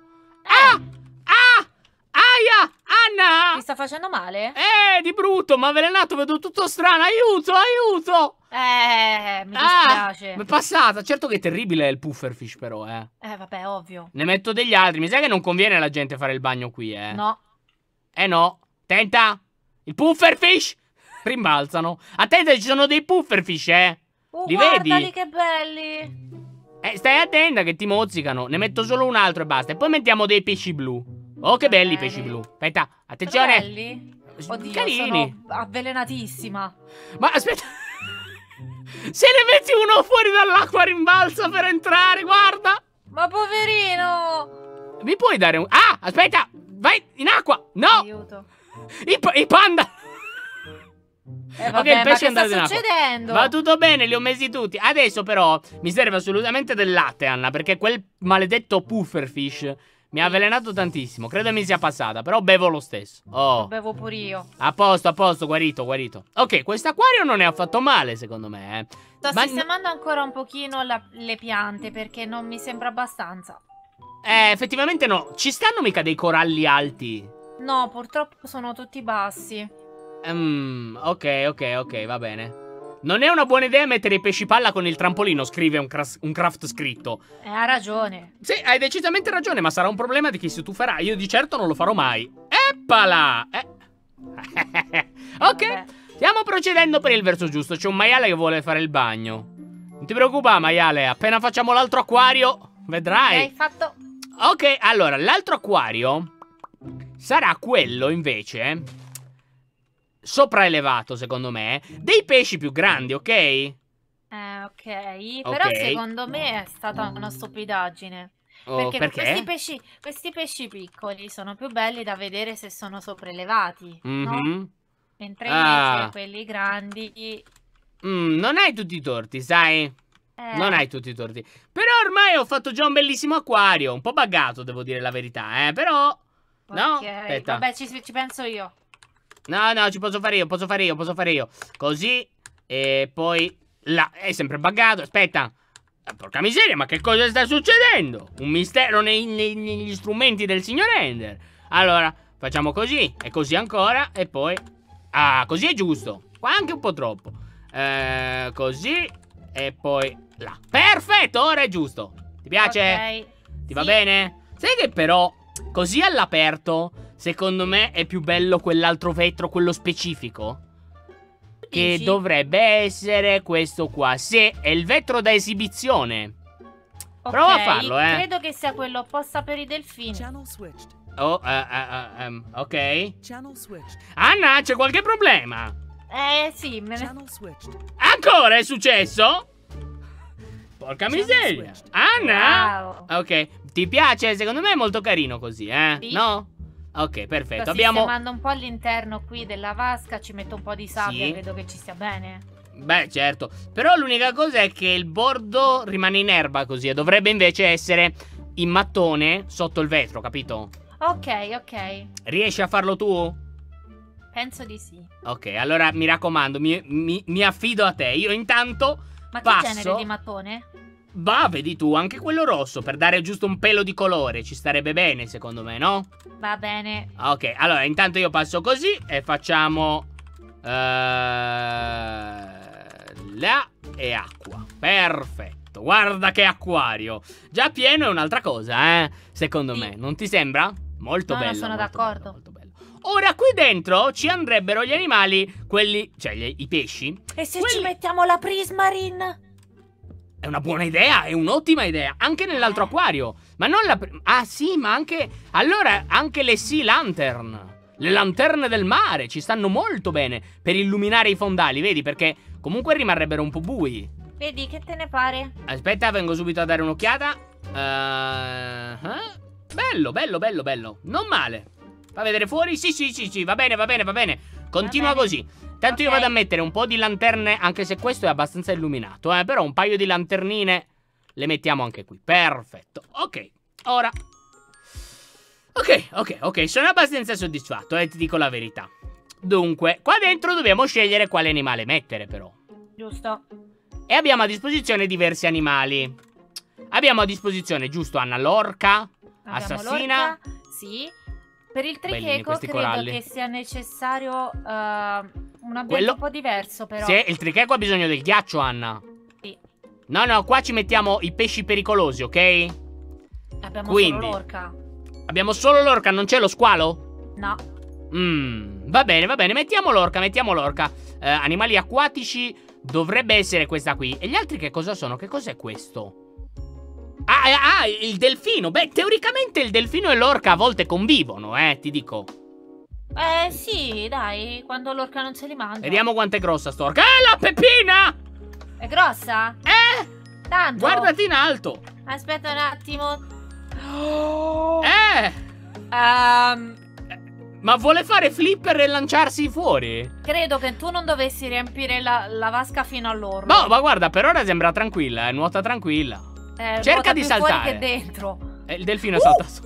Aia! Anna! Ti sta facendo male? Di brutto, ma avvelenato, vedo tutto strano. Aiuto! Mi dispiace. Mi è passata. Certo che è terribile il pufferfish, però, Vabbè, ovvio. Ne metto degli altri. Mi sa che non conviene alla gente fare il bagno qui, No. No. Tenta. Il pufferfish. Rimbalzano. Attenta, ci sono dei pufferfish, Li vedi? Guardali che belli. Stai attenta che ti mozzicano. Ne metto solo un altro e basta. E poi mettiamo dei pesci blu. Oh, che belli i pesci blu. Aspetta, attenzione. Sono belli? Oddio, carini. sono avvelenatissima. Ma aspetta. Se ne metti uno fuori dall'acqua rimbalza per entrare, guarda. Ma poverino. Mi puoi dare un... aspetta. Vai in acqua. No. Aiuto. I panda. Vabbè, Ok, il pesce è ma che andato in sta acqua. succedendo? Va tutto bene, li ho messi tutti. Adesso però mi serve assolutamente del latte, Anna, perché quel maledetto pufferfish mi ha avvelenato tantissimo. Credo mi sia passata, però bevo lo stesso. Lo bevo pure io. A posto, guarito. Ok, quest'acquario non è affatto male, secondo me, Sto sistemando ancora un pochino le piante perché non mi sembra abbastanza. Effettivamente no. Ci stanno mica dei coralli alti? No, purtroppo sono tutti bassi. Ok, va bene. Non è una buona idea mettere i pesci palla con il trampolino, scrive un craft scritto. Ha ragione. Sì, hai decisamente ragione, ma sarà un problema di chi si tufferà. Io di certo non lo farò mai. Eppala! Ok, Vabbè. stiamo procedendo per il verso giusto. C'è un maiale che vuole fare il bagno. Non ti preoccupare, maiale. Appena facciamo l'altro acquario, vedrai. Hai fatto... Ok, allora, l'altro acquario sarà quello, invece, sopraelevato, secondo me, dei pesci più grandi, ok? Ok, però secondo me è stata una stupidaggine. Perché questi pesci piccoli sono più belli da vedere se sono sopraelevati, no? Mentre invece quelli grandi... non hai tutti i torti, sai? Non hai tutti i torti. Però ormai ho fatto già un bellissimo acquario. Un po' buggato, devo dire la verità, però... No, aspetta. Vabbè, ci penso io. No, ci posso fare io. Così, e poi là, è sempre buggato, aspetta. Porca miseria, ma che cosa sta succedendo? Un mistero negli strumenti del signor Ender. Allora, facciamo così, e così ancora, e poi... così è giusto. Qua anche un po' troppo. Così, e poi là. Perfetto, ora è giusto. Ti piace? Ok. Ti va bene? Sai che però, così all'aperto, secondo me è più bello quell'altro vetro, quello specifico. Che dovrebbe essere questo qua. Sì, è il vetro da esibizione. Prova a farlo, credo che sia quello apposta per i delfini. Ok. Anna, c'è qualche problema? Sì, Ancora è successo? Porca miseria. Anna? Wow. Ok, ti piace? Secondo me è molto carino così, Sì. No? Ok, perfetto. Sto sistemando un po' all'interno qui della vasca, ci metto un po' di sabbia, Sì. credo che ci stia bene. Beh, certo. Però l'unica cosa è che il bordo rimane in erba così, e dovrebbe invece essere in mattone sotto il vetro, capito? Ok. Riesci a farlo tu? Penso di sì. Ok, allora mi raccomando, mi affido a te. Io intanto Ma che passo. genere di mattone? Bah, vedi tu, anche quello rosso, per dare giusto un pelo di colore. Ci starebbe bene, secondo me, no? Va bene. Ok, allora intanto io passo così e facciamo là e acqua. Perfetto, guarda che acquario. Già pieno è un'altra cosa, secondo me, non ti sembra? Molto bello. No, sono d'accordo. Molto bello. Ora qui dentro ci andrebbero gli animali, quelli, cioè i pesci. E se ci mettiamo la prismarine? È una buona idea, è un'ottima idea. Anche nell'altro acquario. Ma non la... sì, ma anche... Allora, anche le sea lantern. Le lanterne del mare ci stanno molto bene per illuminare i fondali, vedi? Perché comunque rimarrebbero un po' bui. Vedi, che te ne pare? Aspetta, vengo subito a dare un'occhiata. Bello, bello, bello, bello. Non male. Fa vedere fuori? Sì, va bene, va bene, va bene. Continua così. Tanto io vado a mettere un po' di lanterne, anche se questo è abbastanza illuminato, però un paio di lanternine le mettiamo anche qui. Perfetto. Ok, ora... Ok, sono abbastanza soddisfatto, ti dico la verità. Dunque, qua dentro dobbiamo scegliere quale animale mettere, però. Giusto. E abbiamo a disposizione diversi animali. Abbiamo a disposizione, giusto, Anna, l'orca, assassina. Sì. Per il tricheco credo che sia necessario un ambiente un po' diverso, però. Sì, il tricheco ha bisogno del ghiaccio, Anna. Sì. No, qua ci mettiamo i pesci pericolosi, ok? Abbiamo solo l'orca. Abbiamo solo l'orca, non c'è lo squalo? No. Va bene, mettiamo l'orca, animali acquatici, dovrebbe essere questa qui. E gli altri che cosa sono? Che cos'è questo? Ah, il delfino. Beh, teoricamente il delfino e l'orca a volte convivono, ti dico. Sì, dai, quando l'orca non se li mangia. Vediamo quanto è grossa st'orca. La Peppina! È grossa? Tanto. Guardati in alto. Aspetta un attimo. Ma vuole fare flipper e lanciarsi fuori? Credo che tu non dovessi riempire la vasca fino all'orlo. No, ma guarda, per ora sembra tranquilla, nuota tranquilla. Cerca di saltare. Fuori che dentro. Il delfino salta su.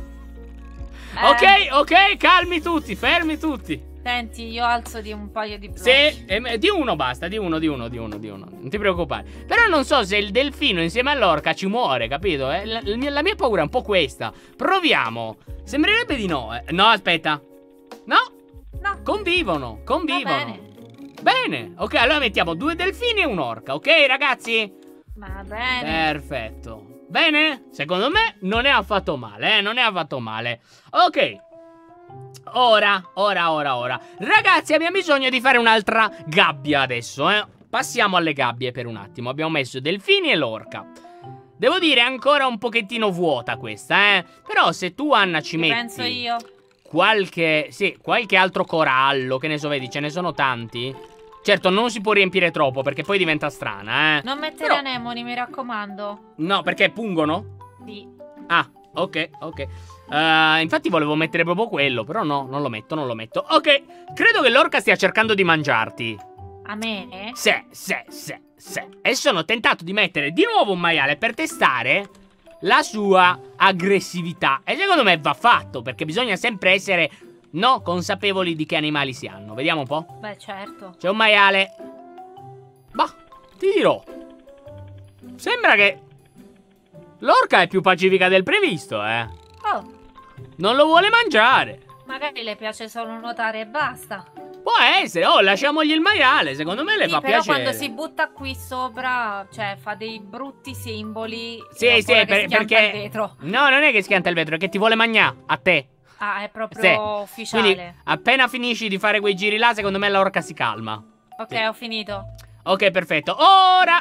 Ok, calmi tutti, fermi tutti. Senti, io alzo di un paio di blocchi. Sì, di uno basta, di uno. Non ti preoccupare. Però non so se il delfino insieme all'orca ci muore, capito? La mia paura è un po' questa. Proviamo. Sembrerebbe di no. No, aspetta. No. Convivono. Va Bene. Ok, allora mettiamo 2 delfini e un'orca, ok ragazzi? Va bene. Perfetto. Bene? Secondo me non è affatto male, non è affatto male. Ok. Ora. Ragazzi, abbiamo bisogno di fare un'altra gabbia adesso, Passiamo alle gabbie per un attimo. Abbiamo messo delfini e l'orca. Devo dire, ancora un pochettino vuota questa, Però se tu, Anna, ci metti... penso io. Qualche altro corallo, che ne so, vedi, ce ne sono tanti. Certo, non si può riempire troppo, perché poi diventa strana, Non mettere anemoni, mi raccomando. No, perché pungono? Sì. Ah, ok. Infatti volevo mettere proprio quello, però no, non lo metto. Ok, credo che l'orca stia cercando di mangiarti. A me? Sì. E sono tentato di mettere di nuovo un maiale per testare la sua aggressività. E secondo me va fatto, perché bisogna sempre essere, consapevoli di che animali si hanno. Vediamo un po'. Beh, certo. C'è un maiale. Bah, ti dirò. Sembra che l'orca è più pacifica del previsto, Oh. Non lo vuole mangiare. Magari le piace solo nuotare e basta. Può essere, lasciamogli il maiale, secondo me le fa però piacere. Quando si butta qui sopra, cioè fa dei brutti simboli. Sì, perché il vetro. No, non è che schianta il vetro, è che ti vuole mangiare a te. Ah, è proprio ufficiale. Quindi appena finisci di fare quei giri là, secondo me l'orca si calma. Ok, sì. Ho finito. Ok, perfetto. Ora.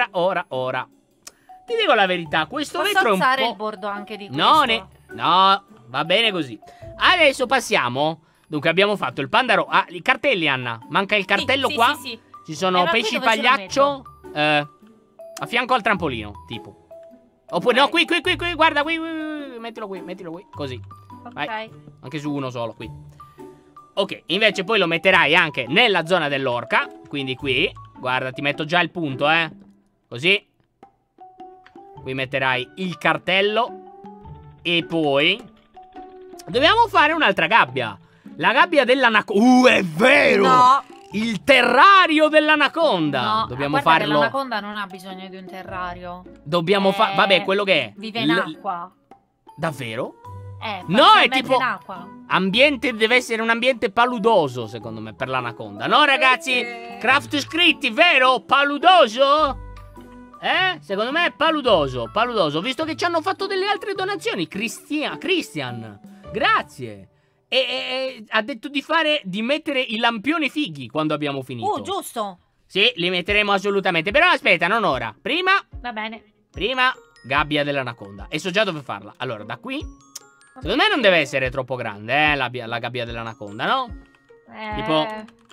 Ti dico la verità, questo vetro è un po'... Posso alzare il bordo anche di questo? No, va bene così. Adesso passiamo. Dunque abbiamo fatto il pandaro. Ah, i cartelli, Anna. Manca il cartello qua. Sì. Ci sono pesci pagliaccio a fianco al trampolino, tipo. Oppure no, qui, guarda, qui. Mettilo qui, così. Ok. Vai. Anche su uno solo, qui. Ok, invece poi lo metterai anche nella zona dell'orca. Quindi qui. Guarda, ti metto già il punto, Così. Qui metterai il cartello. E poi dobbiamo fare un'altra gabbia. La gabbia dell'anaconda. È vero! No. Il terrario dell'anaconda. No, dobbiamo farlo. L'anaconda non ha bisogno di un terrario. Dobbiamo fare. Vabbè, quello che è. Vive in acqua. Davvero? No, è tipo. In acqua. Ambiente deve essere un ambiente paludoso, secondo me, per l'anaconda. No, ragazzi? Craft scritti, vero? Paludoso? Secondo me è paludoso. Visto che ci hanno fatto delle altre donazioni. Christian. Grazie. E ha detto di mettere i lampioni fighi quando abbiamo finito. Giusto. Sì, li metteremo assolutamente. Però aspetta, non ora. Prima. Va bene. Prima gabbia dell'anaconda. E so già dove farla. Allora, da qui Secondo me non deve essere troppo grande, la gabbia dell'anaconda, no? Tipo...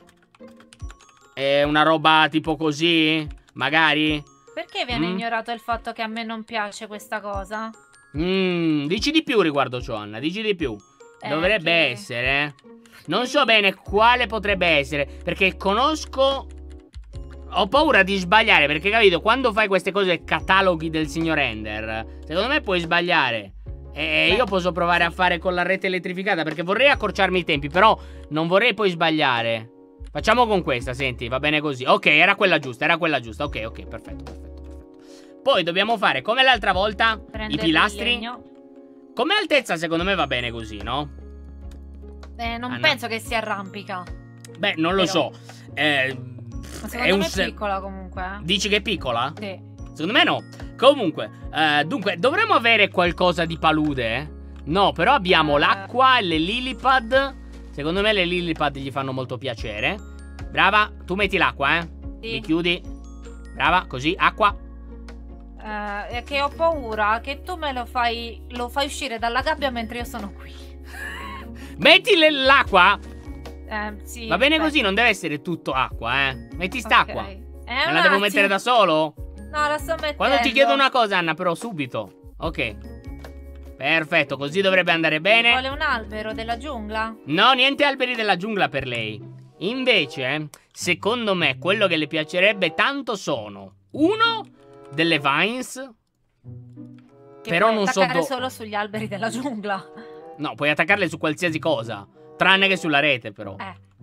È una roba tipo così? Magari? Perché viene ignorato il fatto che a me non piace questa cosa? Dici di più riguardo ciò, Anna, dici di più. Dovrebbe essere. Non so bene quale potrebbe essere, perché conosco... Ho paura di sbagliare, perché capito, quando fai queste cose cataloghi del signor Ender, secondo me puoi sbagliare. E io posso provare a fare con la rete elettrificata, perché vorrei accorciarmi i tempi, però non vorrei poi sbagliare. Facciamo con questa, senti, va bene così. Ok, era quella giusta, ok, perfetto. Poi dobbiamo fare, come l'altra volta, i pilastri. Come altezza secondo me va bene così, no? Non penso che si arrampica. Beh, non lo so. Ma secondo me è piccola comunque. Dici che è piccola? Sì. Secondo me no. Comunque, dunque, dovremmo avere qualcosa di palude? No, però abbiamo l'acqua e le lilipad. Secondo me le lilipad gli fanno molto piacere. Brava, tu metti l'acqua, Sì. Mi chiudi. Brava, così, acqua. È che ho paura che tu me lo fai uscire dalla gabbia mentre io sono qui. Metti l'acqua. Sì. Va bene così, non deve essere tutto acqua, Metti st'acqua. Me la devo mettere da solo? No, la sto mettendo. Quando ti chiedo una cosa, Anna, però subito. Ok. Perfetto, così dovrebbe andare bene. Vuole un albero della giungla? No, niente alberi della giungla per lei. Invece, secondo me, quello che le piacerebbe tanto sono delle vines. Che però non so solo sugli alberi della giungla. No, puoi attaccarle su qualsiasi cosa. Tranne che sulla rete, però.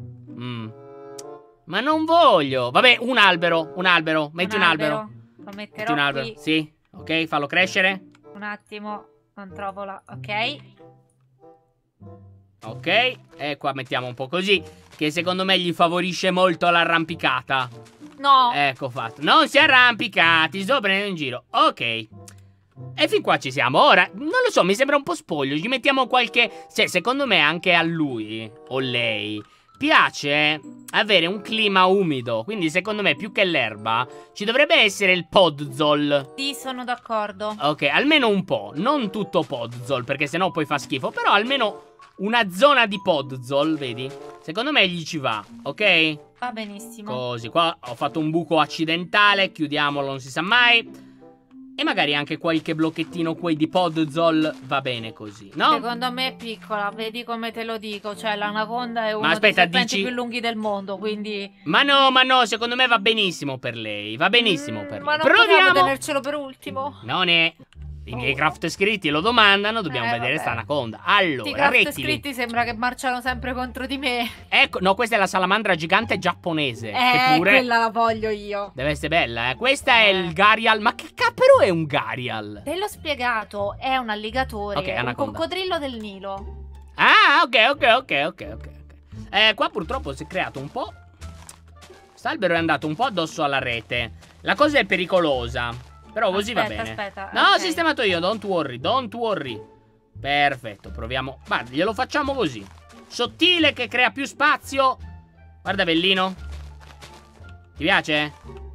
Ma non voglio. Vabbè, un albero. Metti un albero. Lo metterò qui. Sì, ok, fallo crescere. Un attimo, non trovo la... Ok. Ok, e qua mettiamo un po' così, che secondo me gli favorisce molto l'arrampicata. No. Ecco fatto. Non si arrampica, ti sto prendendo in giro. Ok. E fin qua ci siamo. Ora, non lo so, mi sembra un po' spoglio. Gli mettiamo qualche... Cioè, secondo me anche a lui o lei piace avere un clima umido. Quindi secondo me più che l'erba ci dovrebbe essere il podzol. Sì, sono d'accordo. Ok, almeno un po'. Non tutto podzol, perché sennò poi fa schifo. Però almeno una zona di podzol, vedi? Secondo me gli ci va, ok? Va benissimo. Così, qua ho fatto un buco accidentale. Chiudiamolo, non si sa mai. E magari anche qualche blocchettino qui di podzol va bene così, no? Secondo me è piccola, vedi come te lo dico. Cioè l'anaconda è uno dei serpenti più lunghi del mondo, quindi... Ma no, secondo me va benissimo per lei. Va benissimo per lei. Ma non possiamo tenercelo per ultimo. Non è... I miei craft scritti lo domandano, dobbiamo vedere sta anaconda. Allora, i craft scritti sembra che marciano sempre contro di me. Ecco, no, questa è la salamandra gigante giapponese. Che pure quella la voglio io. Deve essere bella, Questa è il Gharial. Ma che però è un Gharial? Te l'ho spiegato, è un alligatore, un coccodrillo del Nilo. Ah, ok. Qua purtroppo si è creato un po'... Quest'albero è andato un po' addosso alla rete. La cosa è pericolosa. Però così va bene. Aspetta, no, ho sistemato io, don't worry. Perfetto, proviamo. Guarda, glielo facciamo così. Sottile che crea più spazio. Guarda, bellino. Ti piace?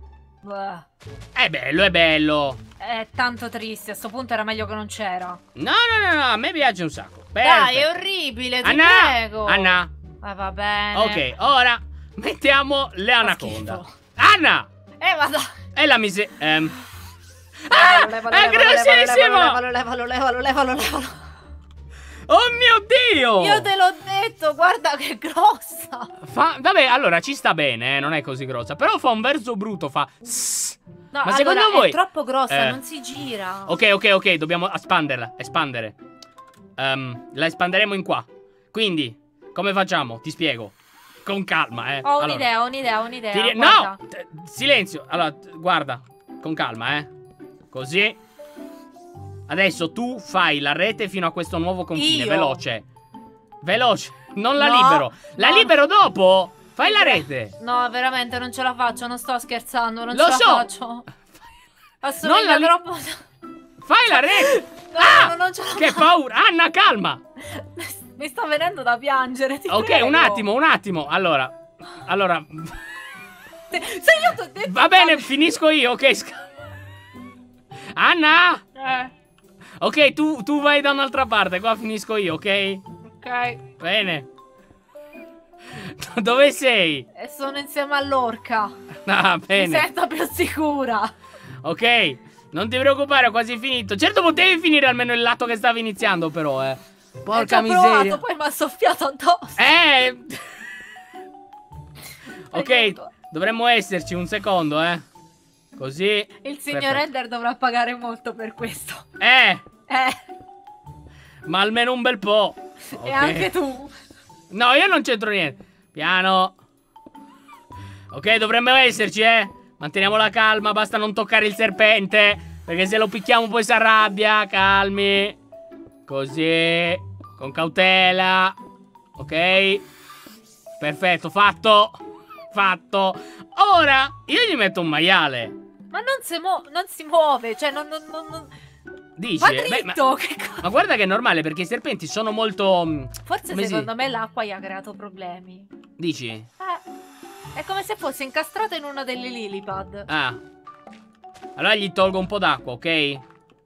È bello. È tanto triste, a sto punto era meglio che non c'era. No, a me piace un sacco. Perfetto. Dai, è orribile, ti prego. Anna. Va bene. Ok, ora mettiamo le anaconda. Anna! Vado. E la mise... Levalo, è grossissimo! Levalo. Oh mio Dio! Io te l'ho detto, guarda che grossa. Vabbè, allora ci sta bene, non è così grossa. Però fa un verso brutto, fa... No, ma secondo voi... è troppo grossa, non si gira. Ok, dobbiamo espandere. La espanderemo in qua. Quindi, come facciamo? Ti spiego. Con calma, Ho un'idea. No! Silenzio. Allora, guarda. Con calma, Così. Adesso tu fai la rete fino a questo nuovo confine. Veloce. Non la libero. La libero dopo. Fai la rete. No, veramente non ce la faccio. Non sto scherzando. Non ce la faccio. Assomiglia troppo. Fai la rete. No, non ce la che paura. Anna, calma. Mi sta venendo da piangere. Ok, prego. un attimo. Allora. Se io t'ho detto. Va bene, finisco io, ok. Anna! Ok, tu vai da un'altra parte. Qua finisco io, ok? Ok. Bene. Dove sei? Sono insieme all'orca. Ah, bene. Mi sento più sicura. Ok, non ti preoccupare, ho quasi finito. Certo potevi finire almeno il lato che stava iniziando, però, Porca miseria. Provato, poi mi ha soffiato addosso. Ok, dovremmo esserci un secondo, Così. Il signor Ender dovrà pagare molto per questo. Ma almeno un bel po'. Okay. E anche tu. No, io non c'entro niente. Piano. Ok, dovremmo esserci, Manteniamo la calma, basta non toccare il serpente, perché se lo picchiamo poi si arrabbia. Calmi. Così. Con cautela. Ok. Perfetto, fatto. Fatto. Ora io gli metto un maiale. Ma non si muove. Cioè non... Dici? Va dritto. Ma guarda che è normale, perché i serpenti sono molto... Forse secondo me l'acqua gli ha creato problemi. Dici? È come se fosse incastrato in uno delle lilipad. Ah. Allora gli tolgo un po' d'acqua, ok?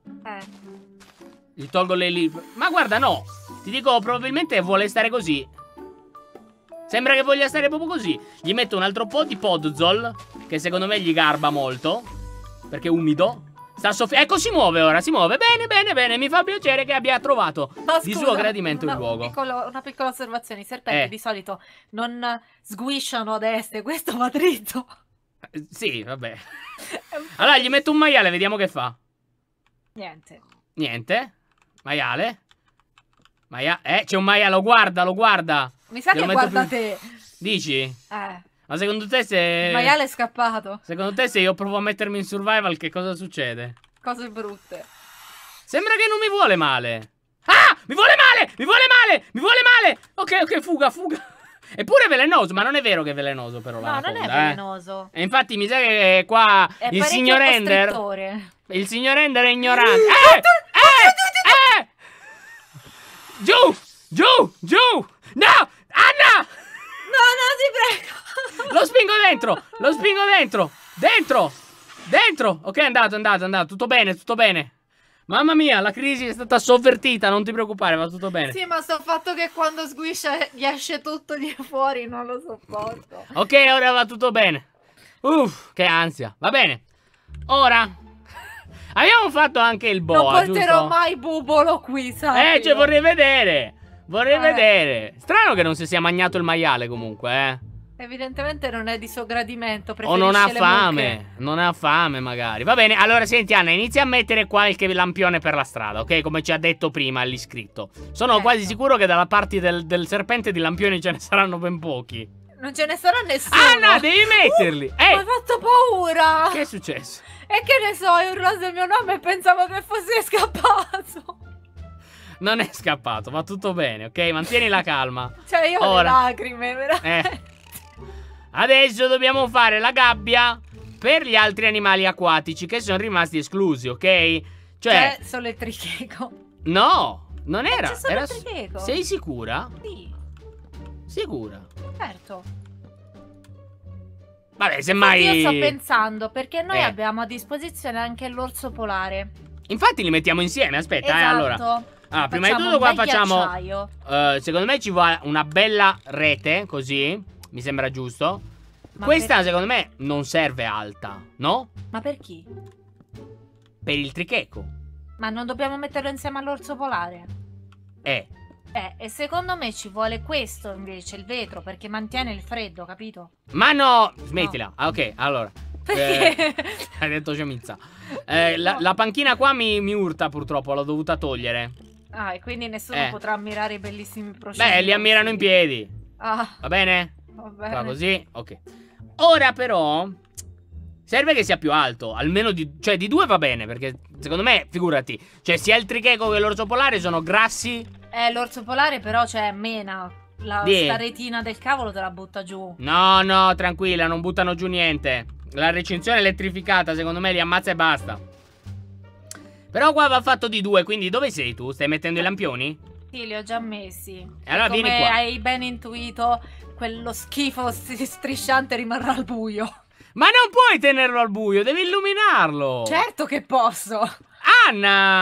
Gli tolgo le lilipad. Ma guarda, no. Ti dico, probabilmente vuole stare così. Sembra che voglia stare proprio così. Gli metto un altro po' di podzol, che secondo me gli garba molto, perché è umido. Ecco, si muove ora, si muove. Bene, bene, bene. Mi fa piacere che abbia trovato di suo gradimento il luogo. Una piccola osservazione. I serpenti di solito non sguisciano a destra. Questo va dritto. Sì, vabbè. Allora gli metto un maiale, vediamo che fa. Niente. Niente. Maiale. C'è un maiale, lo guarda. Mi sa che guarda te. Dici? Ma secondo te se... Il maiale è scappato. Secondo te se io provo a mettermi in survival che cosa succede? Cose brutte. Sembra che non mi vuole male. Ah! Mi vuole male! Mi vuole male! Mi vuole male! Ok, fuga. Eppure è velenoso, ma non è vero che è velenoso però no, non è velenoso. E infatti mi sa che qua è il signor Ender... Il signor Ender è ignorante. Giù! No! Anna! No, ti prego. Lo spingo dentro. Dentro. Ok, è andato. Tutto bene. Mamma mia, la crisi è stata sovvertita. Non ti preoccupare, va tutto bene. Sì, ma sto fatto che quando sguiscia gli esce tutto di fuori. Non lo sopporto. Ok, ora va tutto bene. Uff, che ansia. Va bene. Ora abbiamo fatto anche il boa. Non porterò mai Bubolo qui, sai? Cioè vorrei vedere. Strano che non si sia mangiato il maiale comunque, Evidentemente non è di suo gradimento. O non ha fame. Non ha fame magari. Va bene, allora senti Anna, inizia a mettere qualche lampione per la strada, ok? Come ci ha detto prima l'iscritto. Sono quasi sicuro che dalla parte del serpente di lampioni ce ne saranno ben pochi. Non ce ne sarà nessuno. Anna, devi metterli. Mi hai fatto paura. Che è successo? E che ne so, hai urlato il mio nome e pensavo che fosse scappato. Non è scappato, va tutto bene, ok? Mantieni la calma. Cioè io ho le lacrime, veramente. Adesso dobbiamo fare la gabbia per gli altri animali acquatici che sono rimasti esclusi, ok? Cioè solo il tricheco. No, non era. Era il tricheco. Sei sicura? Sì. Sicura? Certo. Vabbè, semmai... Io sto pensando, perché noi abbiamo a disposizione anche l'orso polare. Infatti li mettiamo insieme, aspetta, allora. Prima di tutto qua facciamo... secondo me ci vuole una bella rete, così. Mi sembra giusto. Ma questa secondo me non serve alta, no? Ma per chi? Per il tricheco. Ma non dobbiamo metterlo insieme all'orso polare? E secondo me ci vuole questo invece, il vetro, perché mantiene il freddo, capito? Ma no, smettila. No. Ok, allora. Perché? Hai detto sciamizza. La panchina qua mi urta purtroppo, l'ho dovuta togliere. E quindi nessuno potrà ammirare i bellissimi prosciutti. Beh, li ammirano in piedi. Va bene? Va bene. Qua così, ok. Ora però serve che sia più alto. Almeno di 2 va bene, perché secondo me, figurati, cioè sia il tricheco che l'orso polare sono grassi. L'orso polare però mena. Sta retina del cavolo te la butta giù. No, tranquilla, non buttano giù niente. La recinzione elettrificata secondo me li ammazza e basta. Però qua va fatto di 2, quindi dove sei tu? Stai mettendo i lampioni? Sì, li ho già messi. E allora vieni qua. Come hai ben intuito, quello schifo strisciante rimarrà al buio. Ma non puoi tenerlo al buio, devi illuminarlo. Certo che posso. Anna!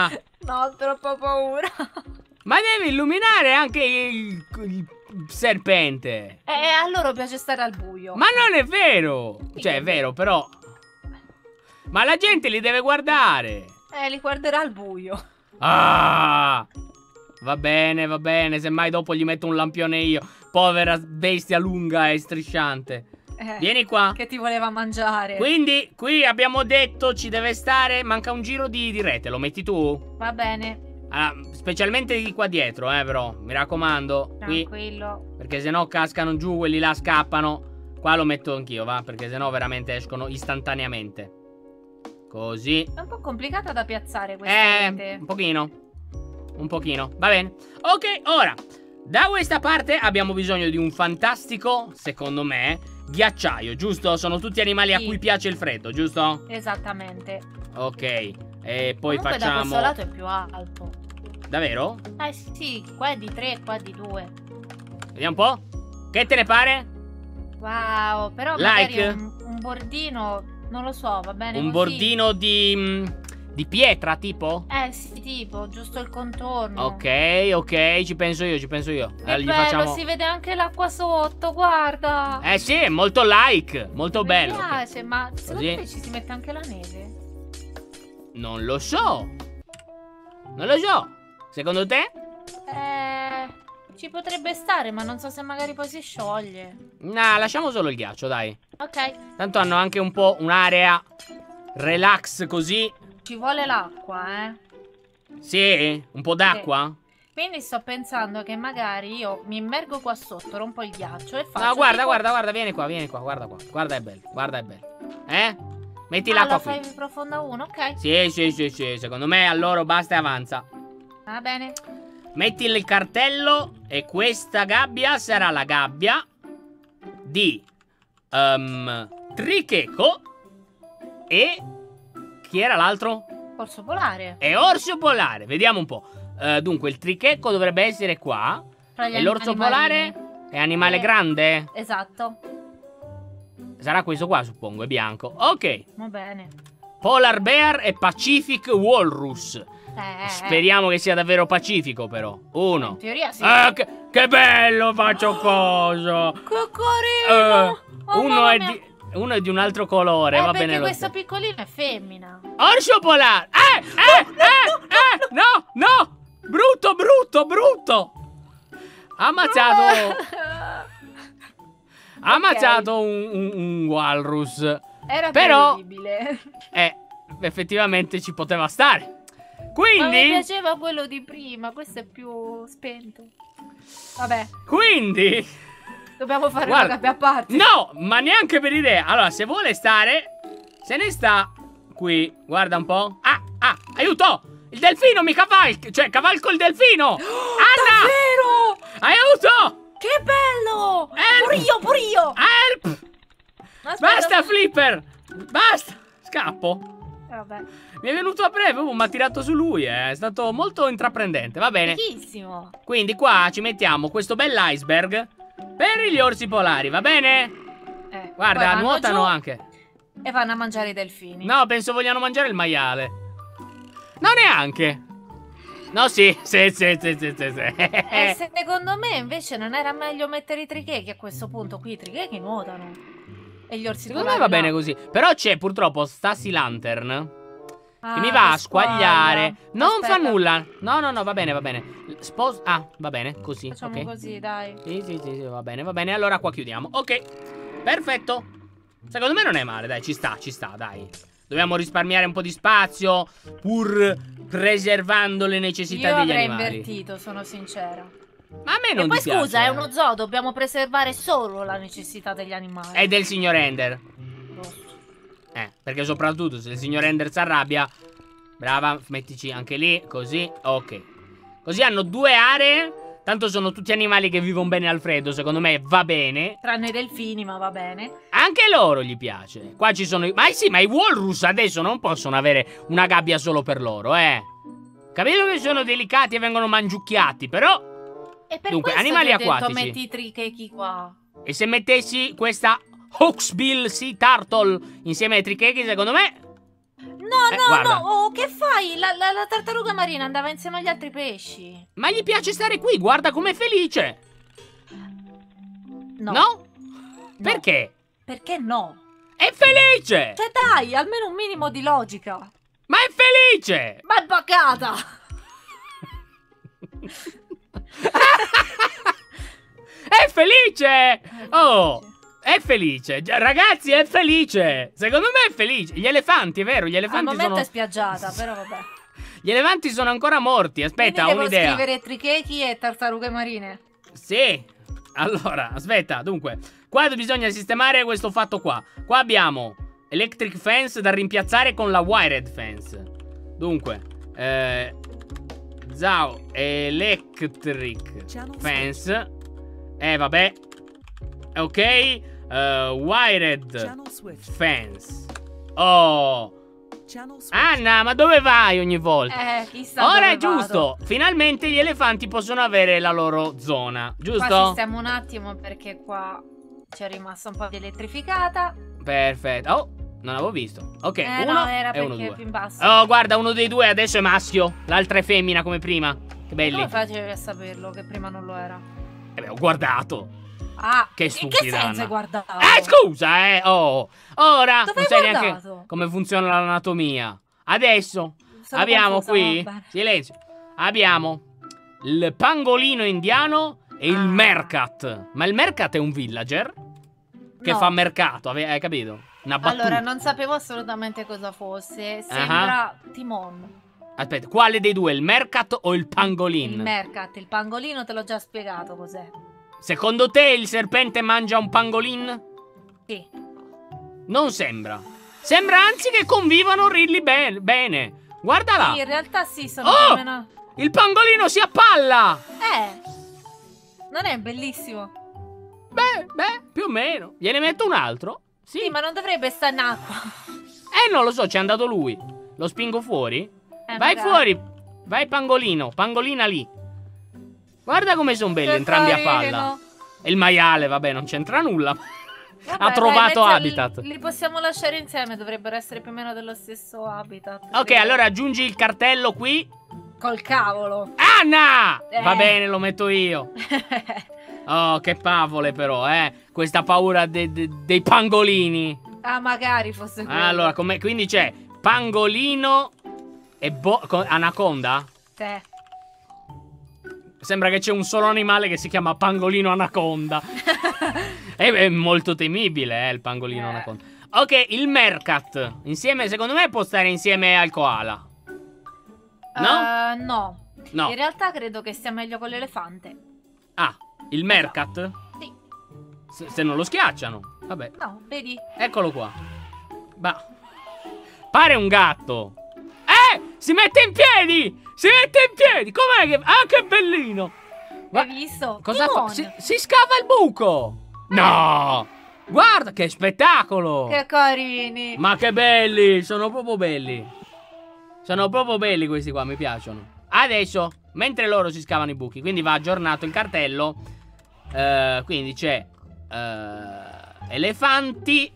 No, ho troppo paura. Ma devi illuminare anche il serpente. A loro piace stare al buio. Ma non è vero. Cioè, è vero, però. Ma la gente li deve guardare. Li guarderà al buio. Ah! Va bene. Semmai dopo gli metto un lampione io. Povera bestia lunga e strisciante. Vieni qua. Che ti voleva mangiare. Quindi, qui abbiamo detto ci deve stare. Manca un giro di rete. Lo metti tu? Va bene. Specialmente di qua dietro, però. Mi raccomando. Tranquillo. Qui, perché sennò cascano giù, quelli là scappano. Qua lo metto anch'io, va? Perché sennò veramente escono istantaneamente. Così. È un po' complicata da piazzare questa rete. Un pochino. Va bene. Ok, ora. Da questa parte abbiamo bisogno di un fantastico, secondo me, ghiacciaio, giusto? Sono tutti animali a cui piace il freddo, giusto? Esattamente. Ok. E poi comunque facciamo... da questo lato è più alto. Davvero? Sì, qua è di 3, qua è di 2. Vediamo un po'. Che te ne pare? Wow, però magari un bordino, non lo so, va bene un così? Bordino di pietra, tipo? Sì, tipo, giusto il contorno. Ok, ci penso io. Che bello, si vede anche l'acqua sotto, guarda. Sì, è molto molto bello. Mi piace, ma secondo te ci si mette anche la neve? Non lo so. Secondo te? Ci potrebbe stare, ma non so se magari poi si scioglie. Nah, lasciamo solo il ghiaccio, dai. Ok. Tanto hanno anche un po' un'area relax così. Ci vuole l'acqua, Sì? Un po' d'acqua? Quindi sto pensando che magari io mi immergo qua sotto, rompo il ghiaccio e faccio... No, guarda, vieni qua, guarda qua. Guarda, è bello. Metti l'acqua qui. Lo fai profonda 1, ok. Sì, secondo me allora basta e avanza. Va bene. Metti il cartello e questa gabbia sarà la gabbia di Tricheco e... Chi era l'altro? Orso polare. E orso polare, vediamo un po'. Dunque il Tricheco dovrebbe essere qua. E l'orso polare è animale grande? Esatto. Sarà questo qua, suppongo, è bianco. Ok. Va bene. Polar Bear e Pacific Walrus. Speriamo che sia davvero pacifico, però. Uno. In teoria sì. Che bello, faccio cosa. Che carino. Uno è di un altro colore, va bene. Perché questo piccolino è femmina. Orso polare. No. Brutto. Ha ammazzato un walrus. Era prevedibile. Effettivamente ci poteva stare. Quindi ma mi piaceva quello di prima. Questo è più spento. Vabbè. Quindi dobbiamo fare una gabbia a parte. No, ma neanche per idea. Allora, se vuole stare, se ne sta qui. Guarda un po'. Aiuto! Il delfino mi cavalca. Cioè, cavalco il delfino. Anna! Davvero? Aiuto! Che bello! Help! Pure io! Help! Basta, Flipper! Basta! Scappo. Vabbè. Mi è venuto a breve, mi ha tirato su lui, è stato molto intraprendente, va bene. Fighissimo. Quindi qua ci mettiamo questo bell'iceberg per gli orsi polari, va bene? Guarda, nuotano anche. E vanno a mangiare i delfini. No, penso vogliano mangiare il maiale. No, neanche. No, sì. Secondo me invece non era meglio mettere i trichechi a questo punto. Qui i trichechi nuotano. E gli orsi polari. Secondo me va bene così. Però c'è purtroppo Stacy Lantern che mi va a squagliare. Non fa nulla. No, va bene. Va bene, così. Facciamo così, dai. Sì, va bene. Allora qua chiudiamo. Ok, perfetto. Secondo me non è male, dai, ci sta, dai. Dobbiamo risparmiare un po' di spazio pur preservando le necessità degli animali. Io avrei invertito, sono sincera. Ma a me non dispiace. E poi scusa, è uno zoo, dobbiamo preservare solo la necessità degli animali. E del signor Ender. Perché soprattutto se il signor Ender si arrabbia. Brava, mettici anche lì, così, ok. Così hanno due aree. Tanto sono tutti animali che vivono bene al freddo, secondo me va bene. Tranne i delfini, ma va bene. Anche loro gli piace. Qua ci sono ma sì, ma i walrus adesso non possono avere una gabbia solo per loro, Capito che sono delicati e vengono mangiucchiati, però. E per dunque, questo animali ti ho detto, acquatici. metti i trichechi qua. E se mettessi questa Hawksbill Sea Turtle insieme ai trichechi, secondo me. No, no, oh, che fai? La tartaruga marina andava insieme agli altri pesci. Ma gli piace stare qui, guarda com'è felice. No. No? Perché? Perché no? È felice! Cioè dai, almeno un minimo di logica. Ma è felice! Ma è bacata! È felice! Oh! È felice! Ragazzi, è felice! Secondo me è felice! Gli elefanti, è vero, gli elefanti al momento è spiaggiata, però vabbè. Gli elefanti sono ancora morti, aspetta, ho un'idea. Devo scrivere trichechi e tartarughe marine. Sì! Allora, aspetta, dunque, qua bisogna sistemare questo fatto qua. Qua abbiamo electric fence da rimpiazzare con la wired fence. Dunque, Zao electric fence. Vabbè. Ok, wired fence. Oh, Anna, ma dove vai ogni volta? Chissà. Ora è giusto. Finalmente gli elefanti possono avere la loro zona, giusto? Qua sistemo un attimo perché qua c'è rimasta un po' di elettrificata. Perfetto. Oh, non avevo visto. Ok, uno no, era e uno perché due. più in basso. Oh, guarda, uno dei due adesso è maschio, l'altra è femmina come prima. Che belli. Come facevi a saperlo che prima non lo era? Beh, ho guardato. Ah, che stupida. In che senso hai guardato? Scusa, oh. Ora dove non sai neanche come funziona l'anatomia. Adesso abbiamo qui, silenzio. Abbiamo il pangolino indiano e il mercat. Ma il mercat è un villager che fa mercato, hai capito? Una battuta. Allora, non sapevo assolutamente cosa fosse. Sembra Timon. Aspetta, quale dei due? Il mercat o il pangolin? Il mercat, il pangolino te l'ho già spiegato cos'è. Secondo te il serpente mangia un pangolin? Sì. Non sembra. Sembra anzi che convivano really bene. Guarda là. Sì, in realtà sì, sono più o meno... Il pangolino si appalla. Non è bellissimo? Beh, più o meno. Gliene metto un altro? Sì, ma non dovrebbe stare in acqua. Non lo so, c'è andato lui. Lo spingo fuori? Vai magari. fuori. Vai pangolino, pangolina lì. Guarda come sono belli entrambi a palla. E il maiale, vabbè, non c'entra nulla. Vabbè, ha trovato habitat. Li possiamo lasciare insieme, dovrebbero essere più o meno dello stesso habitat. Ok, allora aggiungi il cartello qui. Col cavolo. Anna! Va bene, lo metto io. Oh, che pavole però, questa paura dei pangolini. Ah, magari fosse quello. Allora, quindi c'è pangolino e anaconda? Sì. Sembra che c'è un solo animale che si chiama pangolino anaconda. È molto temibile, il pangolino anaconda. Ok, il mercat. Insieme, secondo me, può stare insieme al koala. No? No. In realtà credo che sia meglio con l'elefante. Ah, il mercat? Sì. Se non lo schiacciano. Vabbè. No, vedi? Eccolo qua. Pare un gatto. Si mette in piedi! Si mette in piedi! Com'è che... Ah, che bellino! Hai visto? Cosa fa? Si scava il buco! No! Guarda che spettacolo! Che carini! Ma che belli! Sono proprio belli. Sono proprio belli questi qua, mi piacciono. Adesso, mentre loro si scavano i buchi, quindi va aggiornato il cartello. Quindi c'è elefanti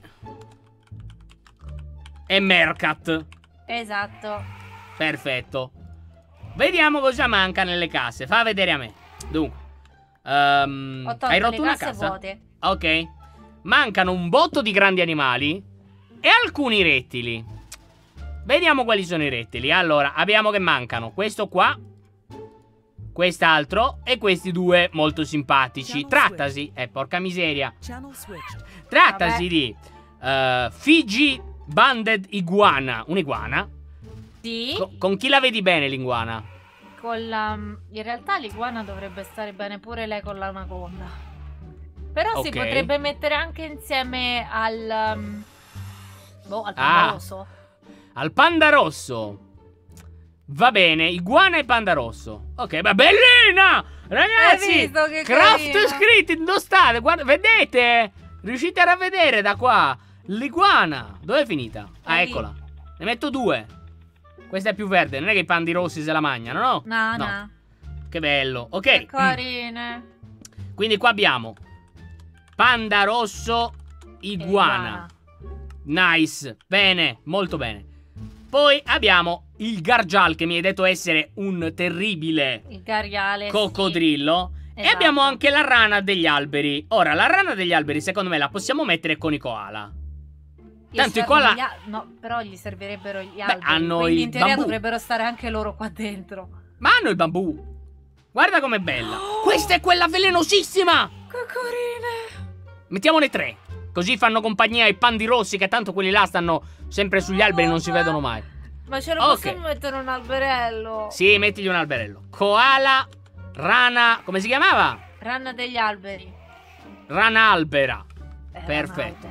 e mercat. Esatto. Perfetto. Vediamo cosa manca nelle casse. Fa vedere a me. Dunque, hai rotto una cassa? Vuote. Ok. Mancano un botto di grandi animali e alcuni rettili. Vediamo quali sono i rettili. Allora, abbiamo che mancano questo qua, quest'altro e questi due molto simpatici. Trattasi, porca miseria. Trattasi di Fiji Banded Iguana. Un'iguana. Sì. Con chi la vedi bene l'iguana? In realtà l'iguana dovrebbe stare bene pure lei con l'anaconda. Però si potrebbe mettere anche insieme al panda rosso. Al panda rosso. Va bene, iguana e panda rosso. Ok, ma bellina! Ragazzi, hai visto che Craft carina? Scritti, dove state? Guarda, vedete? Riuscite a ravvedere da qua l'iguana? Dove è finita? Ah, eccola. Ne metto due. Questa è più verde, non è che i pandi rossi se la mangiano, no? No. Che bello, ok. Che carine. Quindi qua abbiamo panda rosso, iguana. Nice, bene, molto bene. Poi abbiamo il Gargial, che mi hai detto essere un terribile coccodrillo. Sì. E abbiamo anche la rana degli alberi. Ora, la rana degli alberi secondo me la possiamo mettere con i koala. Tanto i koala... No, però gli servirebbero gli alberi. Hanno quindi in teoria bambù. Dovrebbero stare anche loro qua dentro. Ma hanno il bambù. Guarda com'è bella. Questa è quella velenosissima. Cocorine. Mettiamone 3. Così fanno compagnia ai pandi rossi, che tanto quelli là stanno sempre sugli alberi e non si vedono mai. Ma ce lo possiamo mettere un alberello? Sì, mettigli un alberello. Koala, rana, come si chiamava? Rana degli alberi. Rana albera. Perfetto.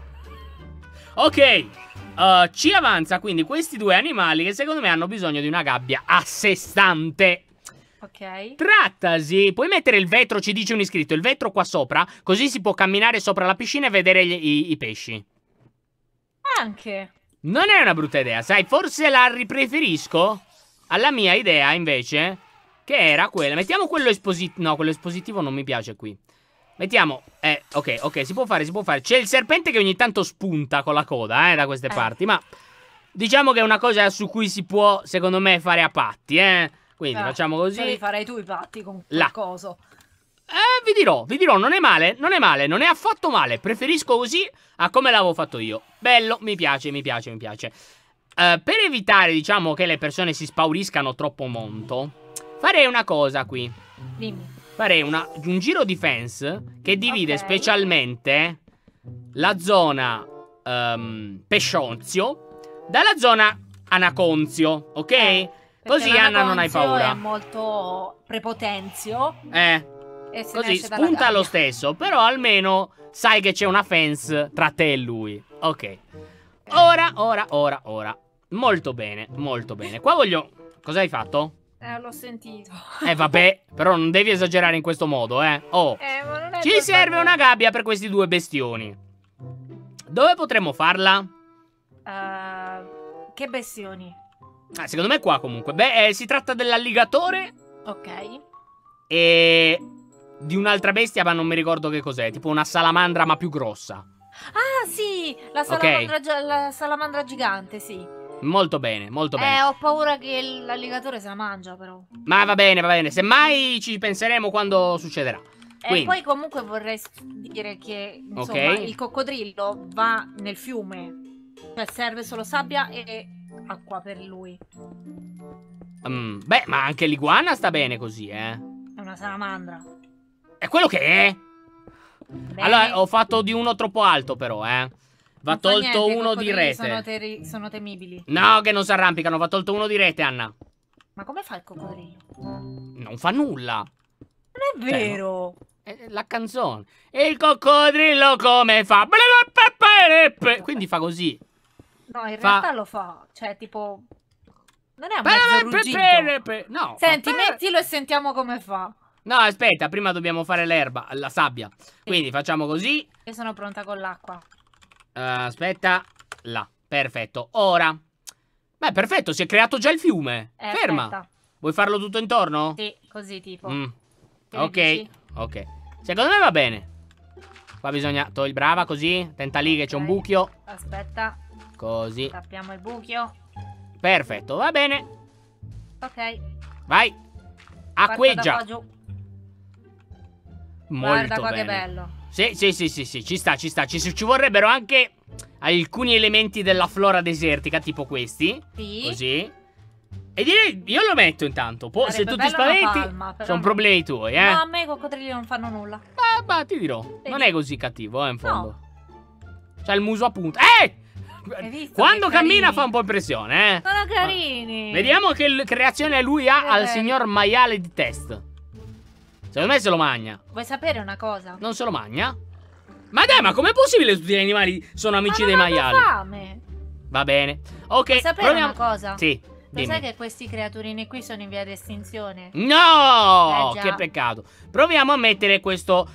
Ok, ci avanza quindi questi due animali che secondo me hanno bisogno di una gabbia a sé stante. Ok. Trattasi, puoi mettere il vetro, ci dice un iscritto, il vetro qua sopra, così si può camminare sopra la piscina e vedere i pesci. Anche. Non è una brutta idea, sai, forse la ripreferisco alla mia idea invece, che era quella. Mettiamo quello espositivo, no, quello espositivo non mi piace qui. Mettiamo, ok, si può fare, si può fare. C'è il serpente che ogni tanto spunta con la coda, da queste parti, ma diciamo che è una cosa su cui si può, secondo me, fare a patti, Quindi facciamo così. Li farei tu i patti con quel coso. Vi dirò, non è male, non è affatto male. Preferisco così a come l'avevo fatto io. Bello, mi piace. Per evitare, diciamo, che le persone si spauriscano troppo monto, farei una cosa qui. Dimmi. Farei un giro di fence che divide specialmente la zona Pescionzio dalla zona Anaconzio, ok? Così Anna non hai paura. È molto prepotenzio. E così spunta lo stesso, però almeno sai che c'è una fence tra te e lui. Ok. Ora. Molto bene. Qua voglio... Cosa hai fatto? L'ho sentito. Vabbè, però non devi esagerare in questo modo, Oh. Ma non è Ci serve una gabbia per questi due bestioni. Dove potremmo farla? Che bestioni? Secondo me qua comunque. Si tratta dell'alligatore. Ok. E di un'altra bestia, ma non mi ricordo che cos'è. Tipo una salamandra, ma più grossa. Ah, sì! La salamandra gigante, sì. Molto bene. Ho paura che l'alligatore se la mangia, però. Ma va bene. Semmai ci penseremo quando succederà. E poi comunque vorrei dire che, insomma, il coccodrillo va nel fiume. Cioè serve solo sabbia e acqua per lui. Ma anche l'iguana sta bene così, È una salamandra. È quello che è. Allora, ho fatto di uno troppo alto però, Va tolto uno di rete. Sono temibili. No, che non si arrampicano, va tolto uno di rete, Anna. Ma come fa il coccodrillo? Non fa nulla. Non è vero. È la canzone. E il coccodrillo come fa? Quindi fa così. No, in realtà lo fa. Cioè, tipo... Non è un mezzo ruggito. No. Senti, mettilo e sentiamo come fa. No, aspetta, prima dobbiamo fare l'erba, la sabbia. Quindi facciamo così. Io sono pronta con l'acqua. Aspetta, là, perfetto. Ora, beh, perfetto, si è creato già il fiume. Ferma. Aspetta. Vuoi farlo tutto intorno? Sì, così tipo. Ok. Secondo me va bene. Qua bisogna togliere, brava, così. Tenta lì che c'è un buchio. Aspetta. Così. Tappiamo il buchio. Perfetto, va bene. Ok. Vai. Acqueggia. Guarda qua bene. Che bello. Sì, ci sta. Ci vorrebbero anche alcuni elementi della flora desertica, tipo questi. Sì. Così. E direi, io lo metto intanto. Se tu ti spaventi, sono problemi tuoi, No, a me i coccodrilli non fanno nulla. Ma ti dirò, non è così cattivo, in fondo. No. C'ha il muso a punta. Quando cammina fa un po' impressione, Sono carini. Vediamo che reazione lui ha al signor maiale di test. Secondo me se lo magna. Vuoi sapere una cosa? Non se lo magna? Ma dai, ma com'è possibile che tutti gli animali sono amici dei maiali? Ho fame. Va bene. Ok, vuoi sapere una cosa? Sì. Lo sai che questi creaturini qui sono in via di estinzione? No! Che peccato. Proviamo a mettere questo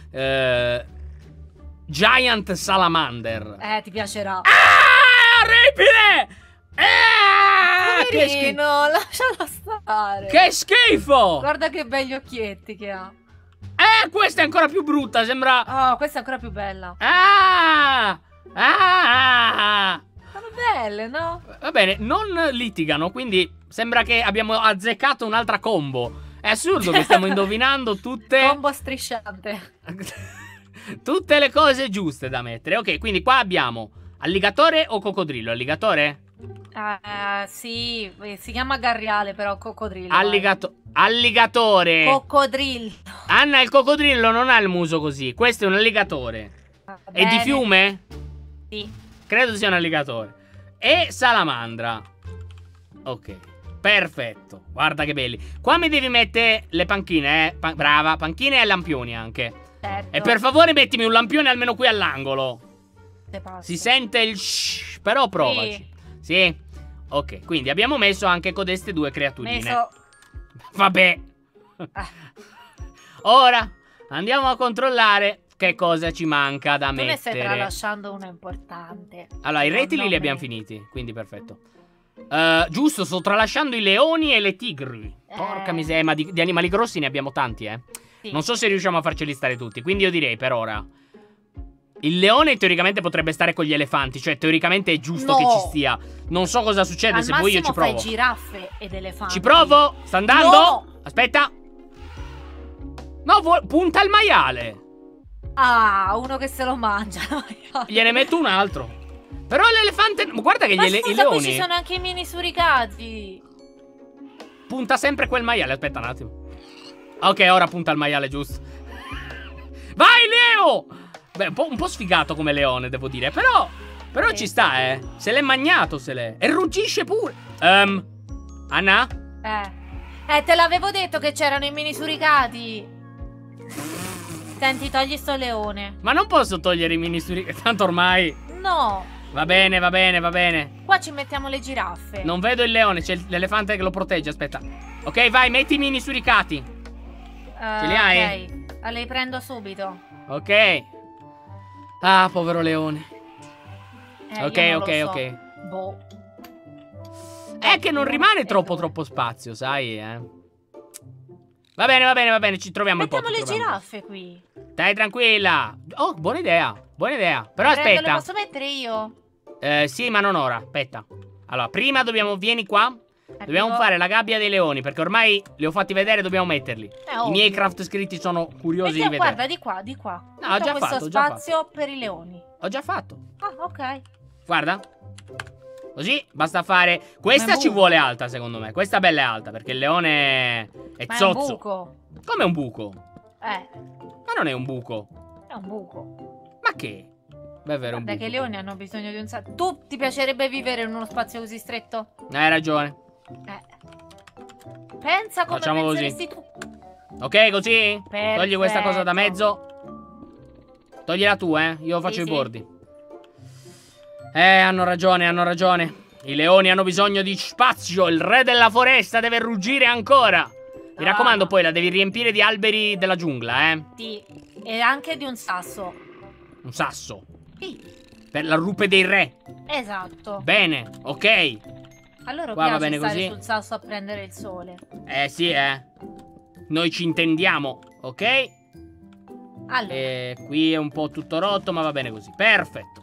Giant Salamander. Ti piacerà. Orribile! Poverino, lascialo stare. Che schifo! Guarda che begli occhietti che ha. Questa è ancora più brutta, sembra... Oh, questa è ancora più bella. Sono belle, no? Va bene, non litigano, quindi sembra che abbiamo azzeccato un'altra combo. È assurdo che stiamo indovinando tutte... Combo strisciante. Tutte le cose giuste da mettere. Ok, quindi qua abbiamo alligatore o coccodrillo? Alligatore? Sì, si chiama garriale, però coccodrillo. Alligatore. Coccodrillo. Anna, il coccodrillo non ha il muso così. Questo è un alligatore. È di fiume? Sì. Credo sia un alligatore. E salamandra. Ok, perfetto. Guarda che belli. Qua mi devi mettere le panchine, brava, panchine e lampioni anche. Certo. E per favore mettimi un lampione almeno qui all'angolo. Si sente il shh, però provaci. Sì. Ok, quindi abbiamo messo anche codeste due creaturine. Vabbè. Ora andiamo a controllare che cosa ci manca da mettere. Tu ne stai tralasciando uno importante. Allora, i rettili li abbiamo finiti, quindi perfetto. Giusto, sto tralasciando i leoni e le tigri. Porca miseria, ma di animali grossi ne abbiamo tanti, Sì. Non so se riusciamo a farceli stare tutti, quindi io direi per ora il leone teoricamente potrebbe stare con gli elefanti. Cioè teoricamente è giusto che ci stia. Non so cosa succede, se vuoi io ci provo. Fai giraffe ed elefanti. Ci provo, sta andando. No! Aspetta. No, punta il maiale. Ah, uno che se lo mangia. Gliene metto un altro. Però l'elefante, guarda che i leoni qui ci sono anche i mini suricati. Punta sempre quel maiale, aspetta un attimo. Ok, ora punta il maiale, giusto. Vai, Leo! Beh, un po' sfigato come leone, devo dire. Però ci sta, Se l'è magnato, E ruggisce pure. Anna? Te l'avevo detto che c'erano i mini suricati. Senti, togli sto leone. Ma non posso togliere i mini suricati, tanto ormai. No. Va bene, va bene, va bene. Qua ci mettiamo le giraffe. Non vedo il leone, c'è l'elefante che lo protegge, aspetta. Ok, vai, metti i mini suricati. Ce li hai? Ok, li prendo subito. Ok. Ah, povero leone. Ok. Boh. È che non rimane troppo spazio, sai, Va bene, ci troviamo un po'. Mettiamo le giraffe qui. Stai tranquilla. Oh, buona idea. Però aspetta. Le posso mettere io? Sì, ma non ora, aspetta. Allora, prima vieni qua. Dobbiamo fare la gabbia dei leoni, perché ormai li ho fatti vedere, dobbiamo metterli. I miei craft scritti sono curiosi di vedere. Guarda, di qua. No, ho già fatto. Questo spazio per i leoni. Ho già fatto. Ah, ok. Guarda. Così basta fare. Questa ci vuole alta, secondo me. Questa bella è alta, perché il leone è zozzo. È un buco. Come un buco? Ma non è un buco. È un buco. Ma che? Beh, è vero, un buco. Perché i leoni hanno bisogno di un sacco. Tu ti piacerebbe vivere in uno spazio così stretto? Hai ragione. Pensa come penseresti tu. Ok, così? Perfetto. Togli questa cosa da mezzo. Toglila tu, Io faccio i bordi. Hanno ragione. I leoni hanno bisogno di spazio. Il re della foresta deve ruggire ancora. Mi raccomando, poi la devi riempire di alberi della giungla, Sì, e anche di un sasso. Un sasso? Sì. Per la rupe dei re. Esatto. Bene, ok. Allora qua piace va bene stare così sul sasso a prendere il sole. Sì, Noi ci intendiamo, ok? Allora. Qui è un po' tutto rotto, ma va bene così. Perfetto.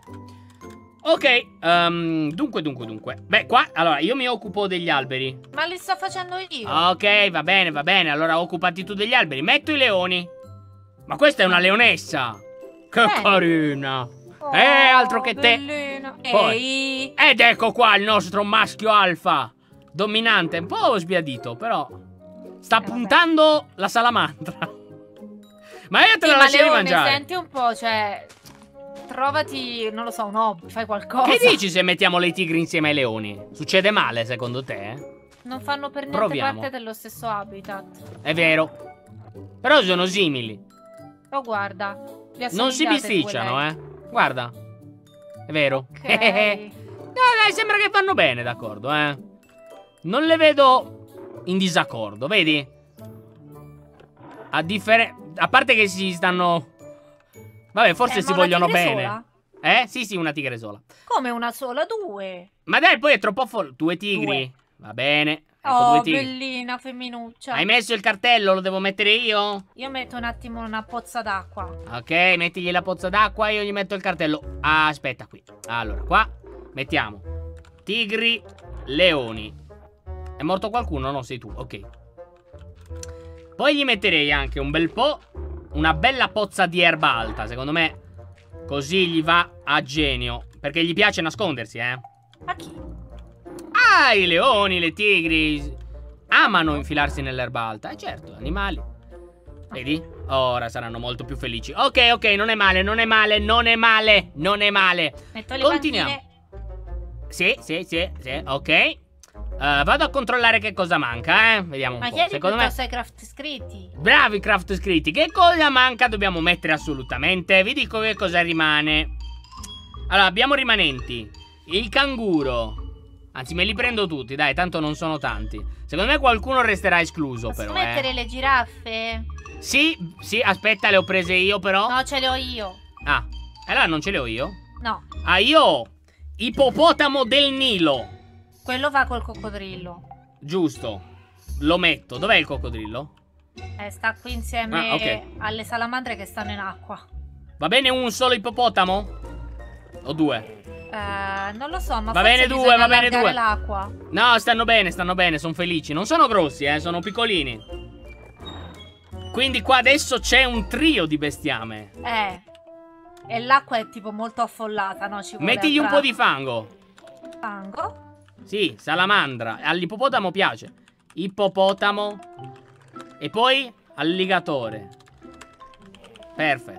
Ok, dunque. Beh, qua, allora, io mi occupo degli alberi. Ma li sto facendo io. Ok, va bene. Allora, occupati tu degli alberi. Metto i leoni. Ma questa è una leonessa. Che carina. Altro che bellina. te. Poi, ed ecco qua il nostro maschio alfa. Dominante, un po' sbiadito, però sta puntando la salamandra. Ma io te la lascerei mangiare. Senti un po', cioè, trovati, non lo so, un hobby, fai qualcosa. Che dici se mettiamo le tigri insieme ai leoni? Succede male, secondo te? Non fanno per niente parte dello stesso habitat. È vero. Però sono simili. Oh, guarda. Non si bisticciano, Guarda. È vero. Okay. Dai, sembra che vanno bene, d'accordo, Non le vedo in disaccordo, vedi? A parte che si stanno... Vabbè, forse si vogliono bene. Sola? Sì, una tigre sola. Come una sola? Due. Ma dai, poi è troppo due tigri. Va bene. Ecco, bellina, femminuccia. Hai messo il cartello? Lo devo mettere io? Io metto un attimo una pozza d'acqua. Ok, mettigli la pozza d'acqua, io gli metto il cartello. Aspetta qui. Allora, qua mettiamo tigri, leoni. È morto qualcuno? No, sei tu, ok. Poi gli metterei anche un bel po', una bella pozza di erba alta, secondo me. Così gli va a genio. Perché gli piace nascondersi, A chi? Ah, i leoni, le tigri amano infilarsi nell'erba alta. Certo, animali. Vedi? Ora saranno molto più felici. Ok, ok, non è male, non è male, non è male, non è male. Metto le Continuiamo. pantine. Sì, ok. Vado a controllare che cosa manca, Vediamo un po'. Ma chiedi Secondo me... ai craft scritti. Bravi craft scritti. Che cosa manca? Dobbiamo mettere assolutamente. Vi dico che cosa rimane. Allora, abbiamo rimanenti. Il canguro. Anzi, me li prendo tutti, dai, tanto non sono tanti. Secondo me qualcuno resterà escluso. Posso però, mettere le giraffe? Sì, aspetta, le ho prese io però. No, ce le ho io. Ah, allora non ce le ho io? No. Ah, io ho ippopotamo del Nilo. Quello va col coccodrillo. Giusto. Lo metto. Dov'è il coccodrillo? Sta qui insieme alle salamandre che stanno in acqua. Va bene un solo ippopotamo? O due? Non lo so, ma va bene due, va bene due. L'acqua. No, stanno bene, sono felici. Non sono grossi, sono piccolini. Quindi qua adesso c'è un trio di bestiame. E l'acqua è tipo molto affollata, no? Ci vuole mettigli un po' di fango. Fango? Sì, salamandra. All'ippopotamo piace. Ippopotamo. E poi alligatore. Perfetto.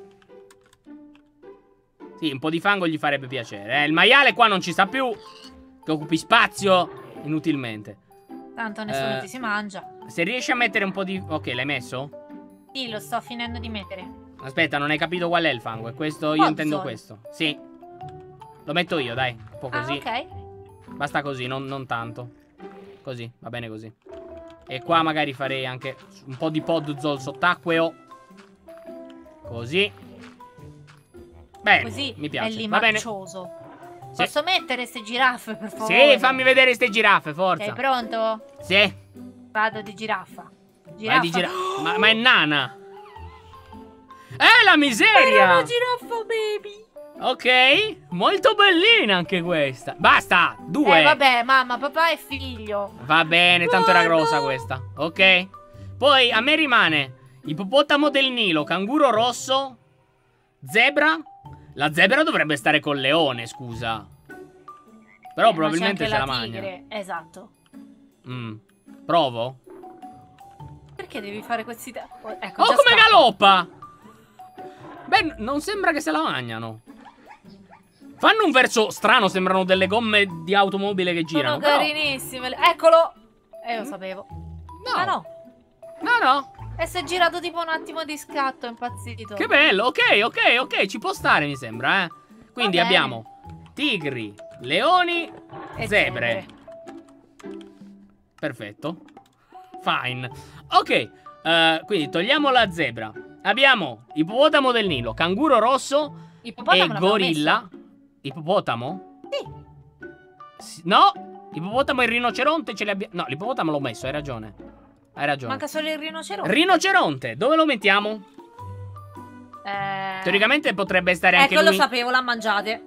Sì, un po' di fango gli farebbe piacere. Il maiale qua non ci sta più. Che occupi spazio inutilmente. Tanto nessuno ti si mangia. Se riesci a mettere un po' di... Ok, l'hai messo? Sì, lo sto finendo di mettere. Aspetta, non hai capito qual è il fango. È questo, io intendo questo. Sì. Lo metto io, dai. Un po' così. Ok. Basta così, non tanto. Così, va bene così. E qua magari farei anche un po' di podzol sott'acqueo. Così. Bene, così mi piace. è va bene. Posso mettere ste giraffe, per favore? Sì, fammi vedere ste giraffe, forza. Sei pronto? Sì. Vado di giraffa. Vai di ma è nana. La miseria! Era una giraffa baby. Ok, molto bellina anche questa. Basta, due. Vabbè, mamma, papà e figlio. Va bene, tanto era grossa questa. Ok. Poi a me rimane ippopotamo del Nilo, canguro rosso, zebra. La zebra dovrebbe stare col leone, scusa. Però probabilmente se la mangia. Esatto. Provo. Perché devi fare questi... Ecco, oh, come galoppa! Beh, non sembra che se la mangiano. Fanno un verso strano, sembrano delle gomme di automobile che girano. Sono carinissime. Eccolo! Lo sapevo. No. Ah, no. No. E si è girato tipo un attimo di scatto, è impazzito. Che bello, ok, ci può stare mi sembra, Quindi abbiamo tigri, leoni e zebre. Perfetto. Fine. Ok, quindi togliamo la zebra. Abbiamo ippopotamo del Nilo, canguro rosso e gorilla. Ippopotamo? Sì. No, ippopotamo e rinoceronte ce li abbiamo. No, l'ippopotamo l'ho messo, hai ragione. Manca solo il rinoceronte. Rinoceronte, dove lo mettiamo? Teoricamente potrebbe stare anche lui. Lo sapevo, l'ha mangiate.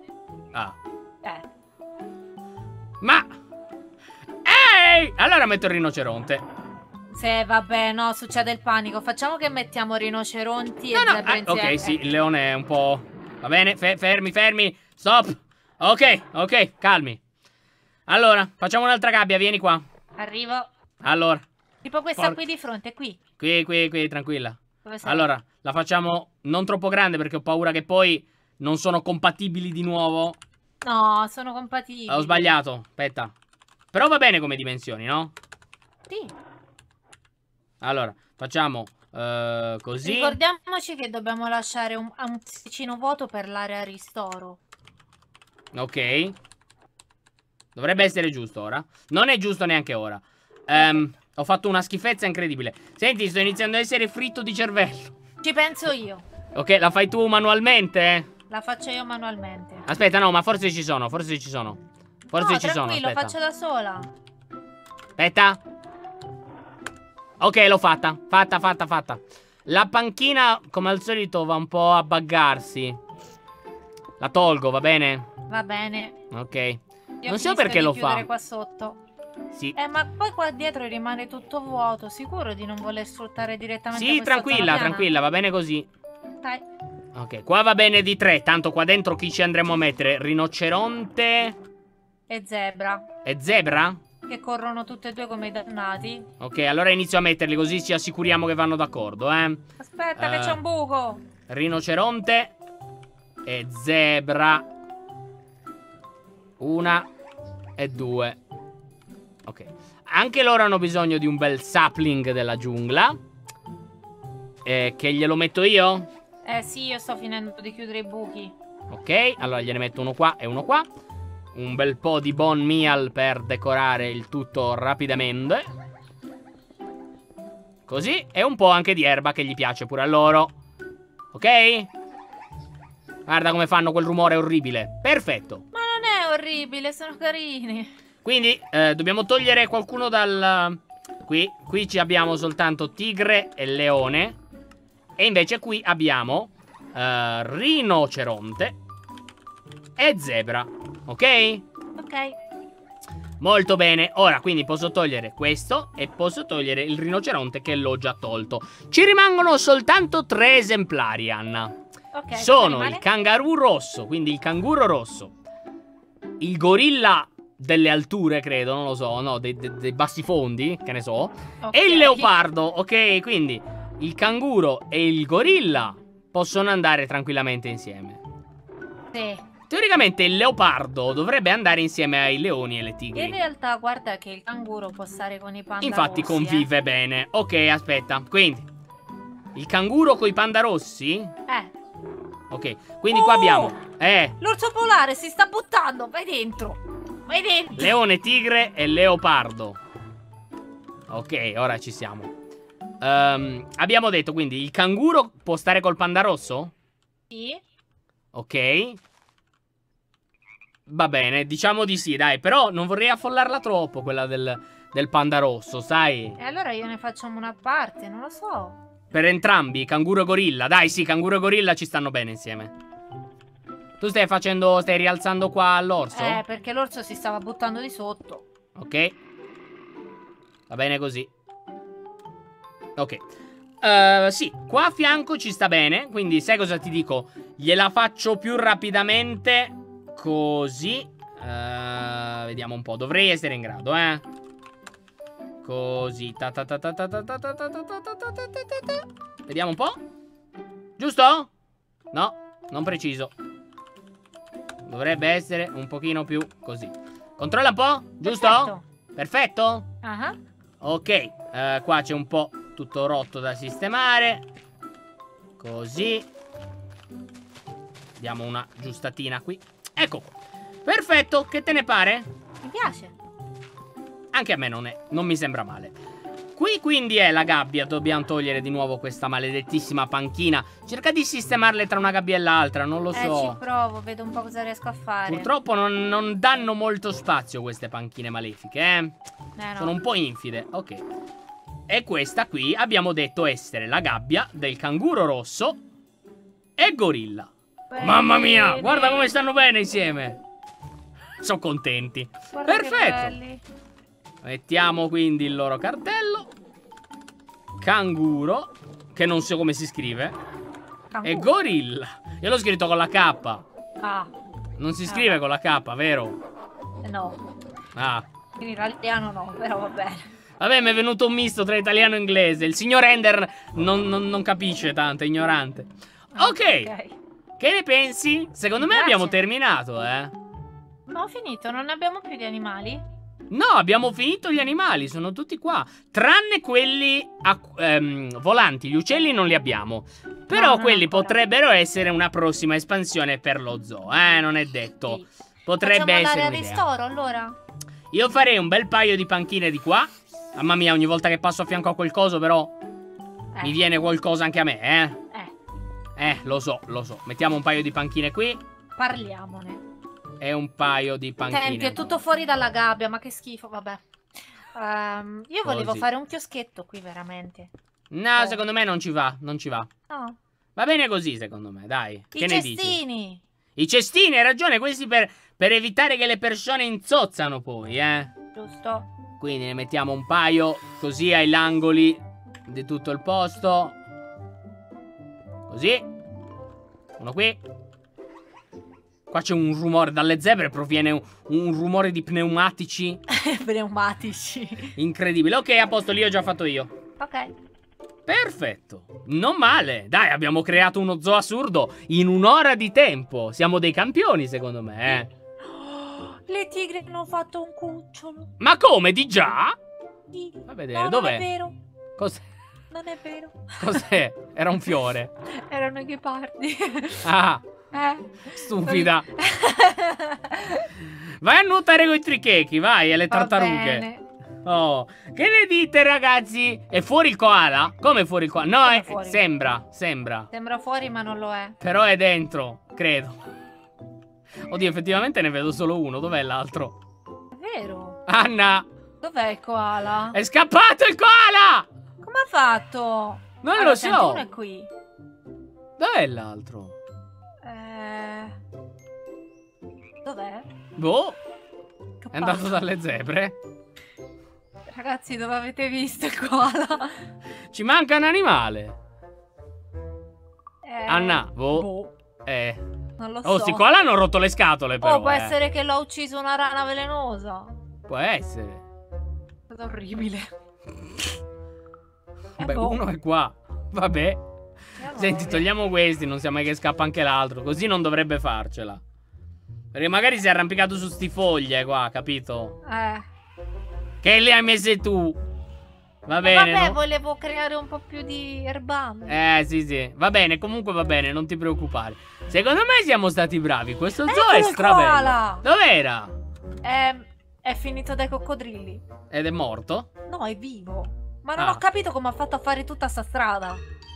Ma ehi! Allora metto il rinoceronte. Se vabbè, no, succede il panico. Facciamo che mettiamo rinoceronti e zebre insieme. Ok, sì, il leone è un po'... Va bene, fermi. Stop. Ok, calmi. Allora, facciamo un'altra gabbia, vieni qua. Arrivo. Allora. Tipo questa qui di fronte, qui. Qui, tranquilla. Allora, la facciamo non troppo grande perché ho paura che poi non sono compatibili di nuovo. No, sono compatibili. Ho sbagliato, aspetta. Però va bene come dimensioni, no? Sì. Allora, facciamo così. Ricordiamoci che dobbiamo lasciare un posticino vuoto per l'area ristoro. Ok. Dovrebbe essere giusto ora. Non è giusto neanche ora. Ho fatto una schifezza incredibile. Senti, sto iniziando ad essere fritto di cervello. Ci penso io. Ok, la fai tu manualmente? La faccio io manualmente. Aspetta, no, ma forse ci sono. Forse ci sono. Tranquillo, lo faccio da sola. Aspetta. Ok, l'ho fatta. Fatta. La panchina, come al solito, va un po' a buggarsi. La tolgo, va bene? Va bene. Ok. Non so perché lo fa. Qua sotto. Sì. Ma poi qua dietro rimane tutto vuoto. Sicuro di non voler sfruttare direttamente Sì, tranquilla, va bene così. Dai. Ok, qua va bene di 3. Tanto qua dentro chi ci andremo a mettere? Rinoceronte e zebra. E zebra? Che corrono tutte e due come i dannati. Ok, allora inizio a metterli così ci assicuriamo che vanno d'accordo, Aspetta che c'è un buco. Rinoceronte e zebra. 1 e 2. Ok. Anche loro hanno bisogno di un bel sapling della giungla. Che glielo metto io? Sì, io sto finendo di chiudere i buchi. Ok, allora gliene metto uno qua e uno qua. Un bel po' di bone meal per decorare il tutto rapidamente. Così. E un po' anche di erba che gli piace pure a loro. Ok? Guarda come fanno quel rumore orribile. Perfetto. Ma non è orribile, sono carini. Quindi dobbiamo togliere qualcuno dal... Qui ci abbiamo soltanto tigre e leone. E invece qui abbiamo rinoceronte e zebra. Ok? Ok. Molto bene. Ora quindi posso togliere questo e posso togliere il rinoceronte che l'ho già tolto. Ci rimangono soltanto 3 esemplari, Anna. Ok. Sono il kangaroo rosso, quindi il canguro rosso, il gorilla delle alture, credo, non lo so, no, dei bassi fondi, che ne so, okay. E il leopardo, ok? Quindi il canguro e il gorilla possono andare tranquillamente insieme. Sì. Teoricamente il leopardo dovrebbe andare insieme ai leoni e alle tigri. In realtà guarda che il canguro può stare con i panda Infatti rossi, convive bene. Ok, aspetta, quindi il canguro con i panda rossi? Ok, quindi qua abbiamo l'orso polare si sta buttando, vai dentro. Vai dentro. Leone, tigre e leopardo. Ok, ora ci siamo. Abbiamo detto quindi il canguro può stare col panda rosso? Sì. Ok. Va bene, diciamo di sì, dai. Però non vorrei affollarla troppo, quella del panda rosso, sai? E allora io ne facciamo una parte, non lo so. Per entrambi, canguro e gorilla. Dai, sì, canguro e gorilla ci stanno bene insieme. Tu stai rialzando qua l'orso? Perché l'orso si stava buttando di sotto. Ok. Va bene così. Ok. Sì, qua a fianco ci sta bene. Quindi sai cosa ti dico? Gliela faccio più rapidamente. Così. Vediamo un po'. Dovrei essere in grado, Così. Vediamo un po'. Giusto? No, non preciso. Dovrebbe essere un pochino più così. Controlla un po', giusto? Perfetto? Ok, qua c'è un po' tutto rotto da sistemare. Così. Diamo una giustatina qui. Ecco qua. Perfetto, che te ne pare? Mi piace. Anche a me non mi sembra male. Qui quindi è la gabbia. Dobbiamo togliere di nuovo questa maledettissima panchina. Cerca di sistemarle tra una gabbia e l'altra, non lo so. Ci provo, vedo un po' cosa riesco a fare. Purtroppo non danno molto spazio queste panchine malefiche, no. Sono un po' infide. Ok. E questa qui abbiamo detto essere la gabbia del canguro rosso e gorilla. Bene. Mamma mia, guarda come stanno bene insieme. Sono contenti. Guarda perfetto. Mettiamo quindi il loro cartello. Canguro, che non so come si scrive. E gorilla. Io l'ho scritto con la K. Non si scrive con la K, vero? No. In italiano no, però va bene. Vabbè, mi è venuto un misto tra italiano e inglese. Il signor Ender non capisce tanto, è ignorante. Ok. Che ne pensi? Secondo me abbiamo terminato, No, ho finito, non ne abbiamo più di animali? No, abbiamo finito gli animali, sono tutti qua. Tranne quelli volanti, gli uccelli non li abbiamo. Però quelli potrebbero essere una prossima espansione per lo zoo, non è detto. Potrebbe essere un'idea. Ristoro, allora? Io farei un bel paio di panchine di qua. Mamma mia, ogni volta che passo a fianco a quel coso però mi viene qualcosa anche a me, lo so. Mettiamo un paio di panchine qui. Parliamone. E un paio di panchine. Senti, è tutto fuori dalla gabbia, ma che schifo, vabbè. Io volevo fare un chioschetto qui, veramente. No, secondo me non ci va, non ci va. No. Va bene così, secondo me, dai. Che ne dici? I cestini! I cestini, hai ragione, questi per per evitare che le persone inzozzano poi, Giusto. Quindi ne mettiamo un paio così ai angoli di tutto il posto. Così. Uno qui. Qua c'è un rumore, dalle zebre proviene un rumore di pneumatici. Pneumatici. Incredibile. Ok, a posto, lì ho già fatto io. Ok. Perfetto. Non male. Dai, abbiamo creato uno zoo assurdo in un'ora di tempo. Siamo dei campioni, secondo me, Le tigre hanno fatto un cucciolo. Ma come, di già? Sì. Va a vedere, dov'è? Non è vero. Cos'è? Non è vero. Cos'è? Era un fiore. Erano i ghepardi. Ah, stupida. Vai a nuotare con i trichechi, vai, e le tartarughe. Bene. Oh, che ne dite, ragazzi? È fuori il koala? Come fuori il koala? No, fuori. Sembra. Sembra fuori, ma non lo è. Però è dentro, credo. Oddio, effettivamente ne vedo solo uno. Dov'è l'altro? È vero. Anna! Dov'è il koala? È scappato il koala! Come ha fatto? Non lo so. Uno è qui. Dov'è l'altro? Dov'è? Boh. Che È andato palle. dalle zebre. Ragazzi, dove avete visto il koala? Ci manca un animale. Anna, boh. Non lo so. Oh, sti koala hanno rotto le scatole, però. Oh, può essere che l'ha ucciso una rana velenosa. Può essere. È orribile. Beh, uno è qua. Vabbè. Senti, Vabbè. togliamo questi, non sia mai che scappa anche l'altro. Così non dovrebbe farcela. Perché magari si è arrampicato su sti foglie qua, capito? Che le hai messe tu. Va bene. Vabbè, no? volevo creare un po' più di erbame. Sì. Va bene, comunque va bene, non ti preoccupare. Secondo me siamo stati bravi. Questo zoo Eccolo è il strabello. koala! Dov'era? È finito dai coccodrilli. Ed è morto? No, è vivo. Ma non ho capito come ha fatto a fare tutta sta strada.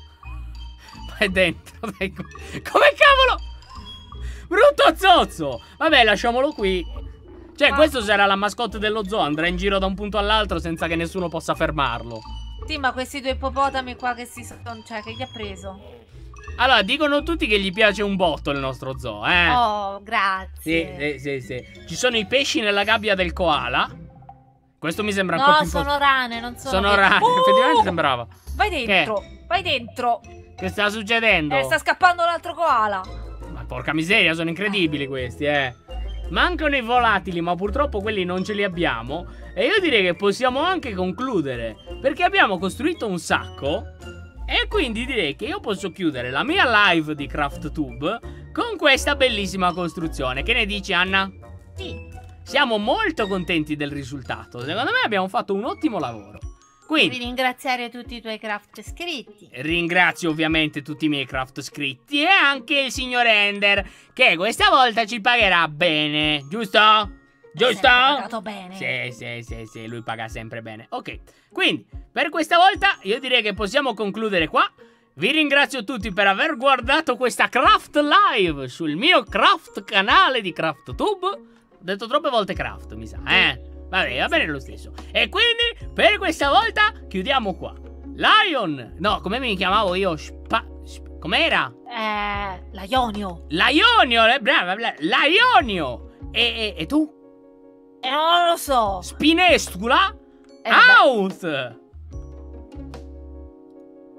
È dentro, dai. Come cavolo? Brutto zozzo. Vabbè, lasciamolo qui. Cioè, questo sarà la mascotte dello zoo. Andrà in giro da un punto all'altro senza che nessuno possa fermarlo. Sì, ma questi due ippopotami qua che si sono... Cioè, che gli ha preso? Allora, dicono tutti che gli piace un botto il nostro zoo, Oh, grazie. Sì. Ci sono i pesci nella gabbia del koala. Questo mi sembra un po' No, più sono rane, non sono... Sono rane, effettivamente sembrava. Vai dentro, vai dentro. Che sta succedendo? Sta scappando l'altro koala. Ma porca miseria, sono incredibili questi, Mancano i volatili, ma purtroppo quelli non ce li abbiamo. E io direi che possiamo anche concludere, perché abbiamo costruito un sacco. E quindi direi che io posso chiudere la mia live di CraftTube con questa bellissima costruzione. Che ne dici, Anna? Sì. Siamo molto contenti del risultato. Secondo me abbiamo fatto un ottimo lavoro. Quindi devi ringraziare tutti i tuoi craft iscritti. Ringrazio ovviamente tutti i miei craft iscritti e anche il signor Ender, che questa volta ci pagherà bene, giusto? Giusto? Pagato bene. Sì, lui paga sempre bene. Ok, quindi per questa volta io direi che possiamo concludere qua. Vi ringrazio tutti per aver guardato questa craft live sul mio craft canale di CraftTube. Ho detto troppe volte craft, mi sa, Vabbè, va bene lo stesso. E quindi, per questa volta, chiudiamo qua. Lion! No, come mi chiamavo io? Com'era? Laionio. Laionio, brava, Laionio! E tu? Non lo so. Spinestula? Out!